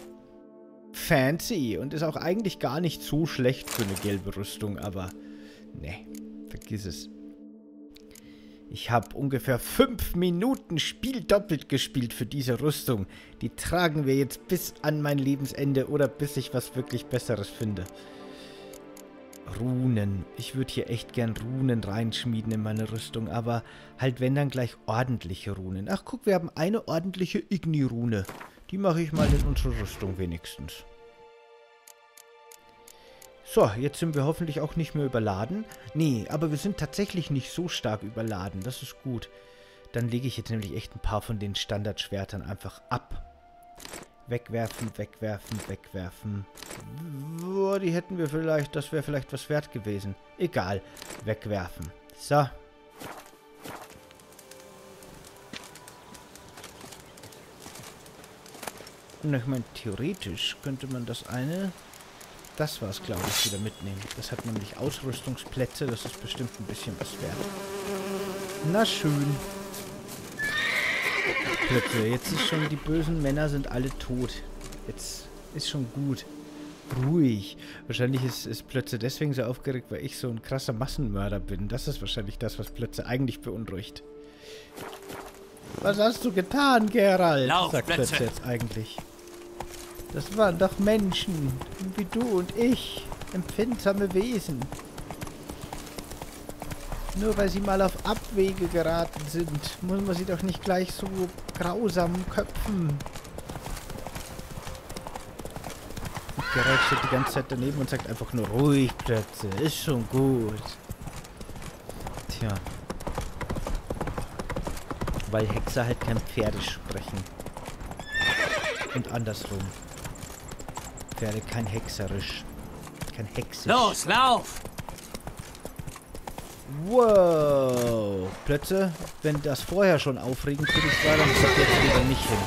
Fancy und ist auch eigentlich gar nicht so schlecht für eine gelbe Rüstung, aber ne, vergiss es. Ich habe ungefähr fünf Minuten Spiel doppelt gespielt für diese Rüstung. Die tragen wir jetzt bis an mein Lebensende oder bis ich was wirklich Besseres finde. Runen. Ich würde hier echt gern Runen reinschmieden in meine Rüstung, aber halt wenn dann gleich ordentliche Runen. Ach guck, wir haben eine ordentliche Igni-Rune. Die mache ich mal in unsere Rüstung wenigstens. So, jetzt sind wir hoffentlich auch nicht mehr überladen. Nee, aber wir sind tatsächlich nicht so stark überladen. Das ist gut. Dann lege ich jetzt nämlich echt ein paar von den Standardschwertern einfach ab. Wegwerfen, wegwerfen, wegwerfen. Boah, die hätten wir vielleicht, das wäre vielleicht was wert gewesen. Egal, wegwerfen. So. Und ich meine, theoretisch könnte man das eine, das war es, glaube ich, wieder mitnehmen. Das hat nämlich Ausrüstungsplätze, das ist bestimmt ein bisschen was wert. Na schön. Plötzlich, jetzt ist schon, die bösen Männer sind alle tot. Jetzt ist schon gut. Ruhig. Wahrscheinlich ist, ist Plötze deswegen so aufgeregt, weil ich so ein krasser Massenmörder bin. Das ist wahrscheinlich das, was Plötze eigentlich beunruhigt. Was hast du getan, Geralt? Lauf, sagt Plötze. Plötze jetzt eigentlich. Das waren doch Menschen, wie du und ich. Empfindsame Wesen. Nur weil sie mal auf Abwege geraten sind, muss man sie doch nicht gleich so grausam köpfen. Und Geralt steht die ganze Zeit daneben und sagt einfach nur, ruhig, Plötze, ist schon gut. Tja. Weil Hexer halt kein Pferdisch sprechen. Und andersrum. Pferde kein Hexerisch. Kein Hexisch. Los, lauf! Wow. Plötze, wenn das vorher schon aufregend für dich war, dann kommt jetzt wieder nicht hin.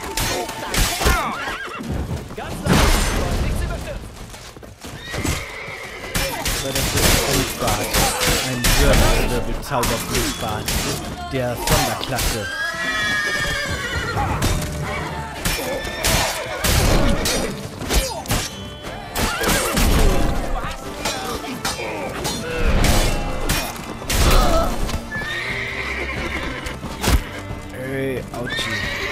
Ganz langsam, nichts überstürzt. Weil das ist Blutbad. Ein Wirbel-Wirbel-Zauberblutbad. Der Sonderklasse. Ey, Autschi.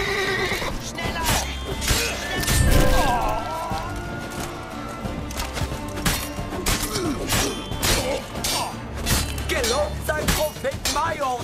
Gelobt sei Prophet Major!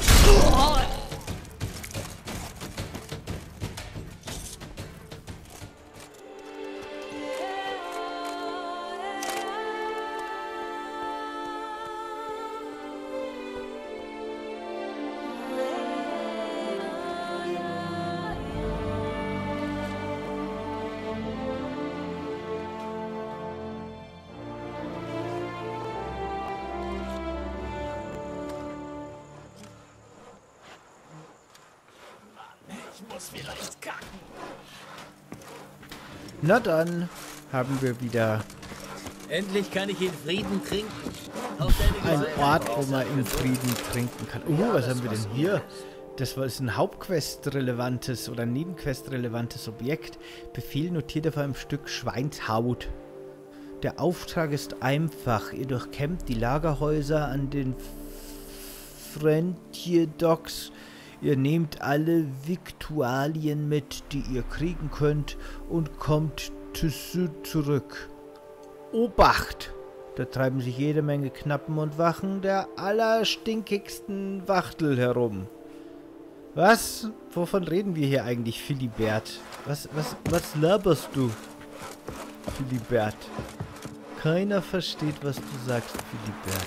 Na dann haben wir wieder Endlich kann ich in Frieden trinken. einen Ort, wo man in Frieden trinken kann. Oh, was haben wir denn hier? Das war ist ein Hauptquest-relevantes oder Nebenquest-relevantes Objekt. Befehl notiert auf einem Stück Schweinshaut. Der Auftrag ist einfach. Ihr durchkämmt die Lagerhäuser an den Frontier Docks. Ihr nehmt alle Viktualien mit, die ihr kriegen könnt, und kommt zurück. Obacht! Da treiben sich jede Menge Knappen und Wachen der allerstinkigsten Wachtel herum. Was? Wovon reden wir hier eigentlich, Philibert? Was, was, was laberst du, Philibert? Keiner versteht, was du sagst, Philibert.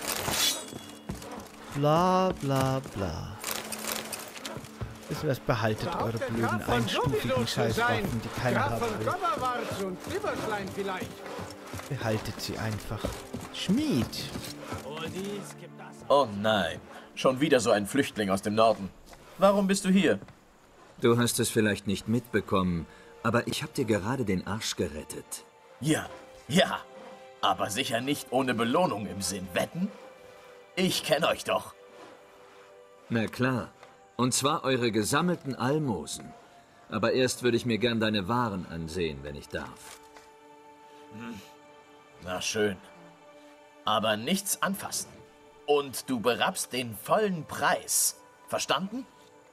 Bla, bla, bla. Wisst ihr was? Behaltet eure blöden, einstufigen Scheißwaffen, die keiner haben will. Behaltet sie einfach. Schmied! Oh nein, schon wieder so ein Flüchtling aus dem Norden. Warum bist du hier? Du hast es vielleicht nicht mitbekommen, aber ich habe dir gerade den Arsch gerettet. Ja, ja, aber sicher nicht ohne Belohnung im Sinn. Wetten? Ich kenne euch doch. Na klar. Und zwar eure gesammelten Almosen. Aber erst würde ich mir gern deine Waren ansehen, wenn ich darf. Hm. Na schön. Aber nichts anfassen. Und du berappst den vollen Preis. Verstanden?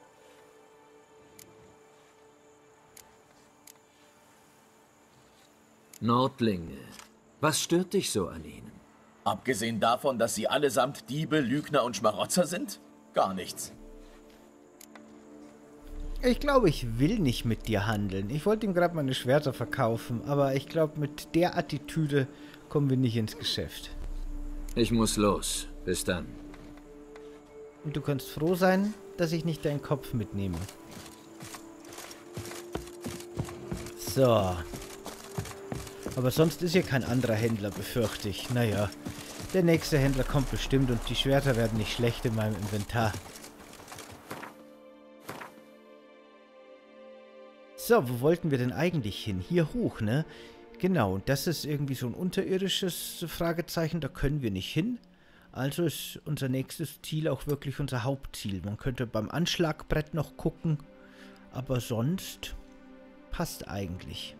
Nordlinge. Was stört dich so an ihnen? Abgesehen davon, dass sie allesamt Diebe, Lügner und Schmarotzer sind? Gar nichts. Ich glaube, ich will nicht mit dir handeln. Ich wollte ihm gerade meine Schwerter verkaufen, aber ich glaube, mit der Attitüde kommen wir nicht ins Geschäft. Ich muss los. Bis dann. Und du kannst froh sein, dass ich nicht deinen Kopf mitnehme. So. Aber sonst ist hier kein anderer Händler, befürchte ich. Naja, der nächste Händler kommt bestimmt und die Schwerter werden nicht schlecht in meinem Inventar. So, wo wollten wir denn eigentlich hin? Hier hoch, ne? Genau, und das ist irgendwie so ein unterirdisches Fragezeichen, da können wir nicht hin. Also ist unser nächstes Ziel auch wirklich unser Hauptziel. Man könnte beim Anschlagbrett noch gucken, aber sonst passt eigentlich.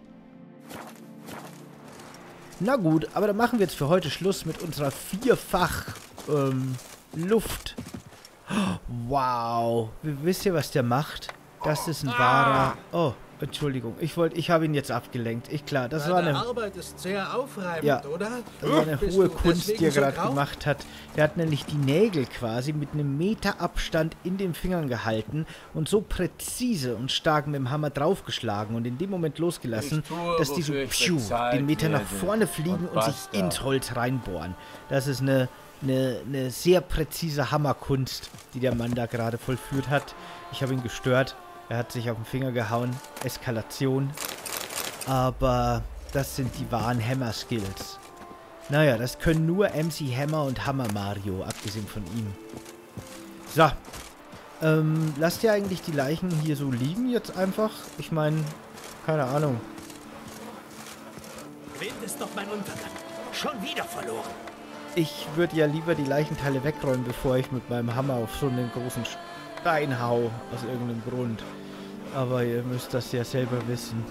Na gut, aber dann machen wir jetzt für heute Schluss mit unserer vierfach ähm, Luft. Wow, wisst ihr, was der macht? Das ist ein wahrer... Oh, Entschuldigung, ich wollte, ich habe ihn jetzt abgelenkt. Ich klar, das war eine Arbeit ist sehr aufreibend, ja, oder? Das war eine Bist hohe du Kunst, die er deswegen so gerade grau? gemacht hat. Der hat nämlich die Nägel quasi mit einem Meter Abstand in den Fingern gehalten und so präzise und stark mit dem Hammer draufgeschlagen und in dem Moment losgelassen, tue, dass die so wofür ich pschuh, bezahlt den Meter nach werde. vorne fliegen und, Und sich basta. ins Holz reinbohren. Das ist eine, eine, eine sehr präzise Hammerkunst, die der Mann da gerade vollführt hat. Ich habe ihn gestört. Er hat sich auf den Finger gehauen. Eskalation. Aber das sind die wahren Hammer-Skills. Naja, das können nur M C Hammer und Hammer Mario, abgesehen von ihm. So. Ähm, lasst ihr eigentlich die Leichen hier so liegen jetzt einfach? Ich meine, keine Ahnung. Wind ist doch mein Untergang. Schon wieder verloren. Ich würde ja lieber die Leichenteile wegräumen, bevor ich mit meinem Hammer auf so einen großen Stein hau, aus irgendeinem Grund. Aber ihr müsst das ja selber wissen.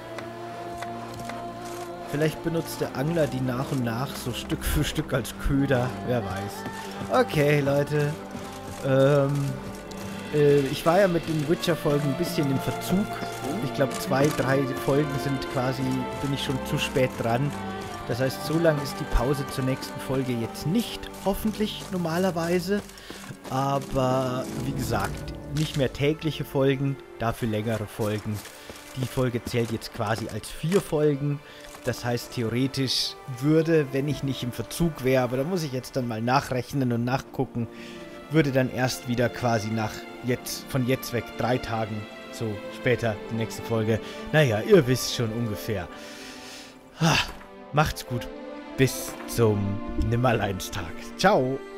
Vielleicht benutzt der Angler die nach und nach so Stück für Stück als Köder. Wer weiß. Okay, Leute. Ähm, äh, ich war ja mit den Witcher-Folgen ein bisschen im Verzug. Ich glaube, zwei, drei Folgen sind quasi, bin ich schon zu spät dran. Das heißt, so lang ist die Pause zur nächsten Folge jetzt nicht. Hoffentlich normalerweise. Aber wie gesagt, nicht mehr tägliche Folgen, dafür längere Folgen. Die Folge zählt jetzt quasi als vier Folgen. Das heißt, theoretisch würde, wenn ich nicht im Verzug wäre, aber da muss ich jetzt dann mal nachrechnen und nachgucken, würde dann erst wieder quasi nach jetzt, von jetzt weg, drei Tagen, so später die nächste Folge. Naja, ihr wisst schon ungefähr. Macht's gut. Bis zum Nimmerleinstag. Ciao.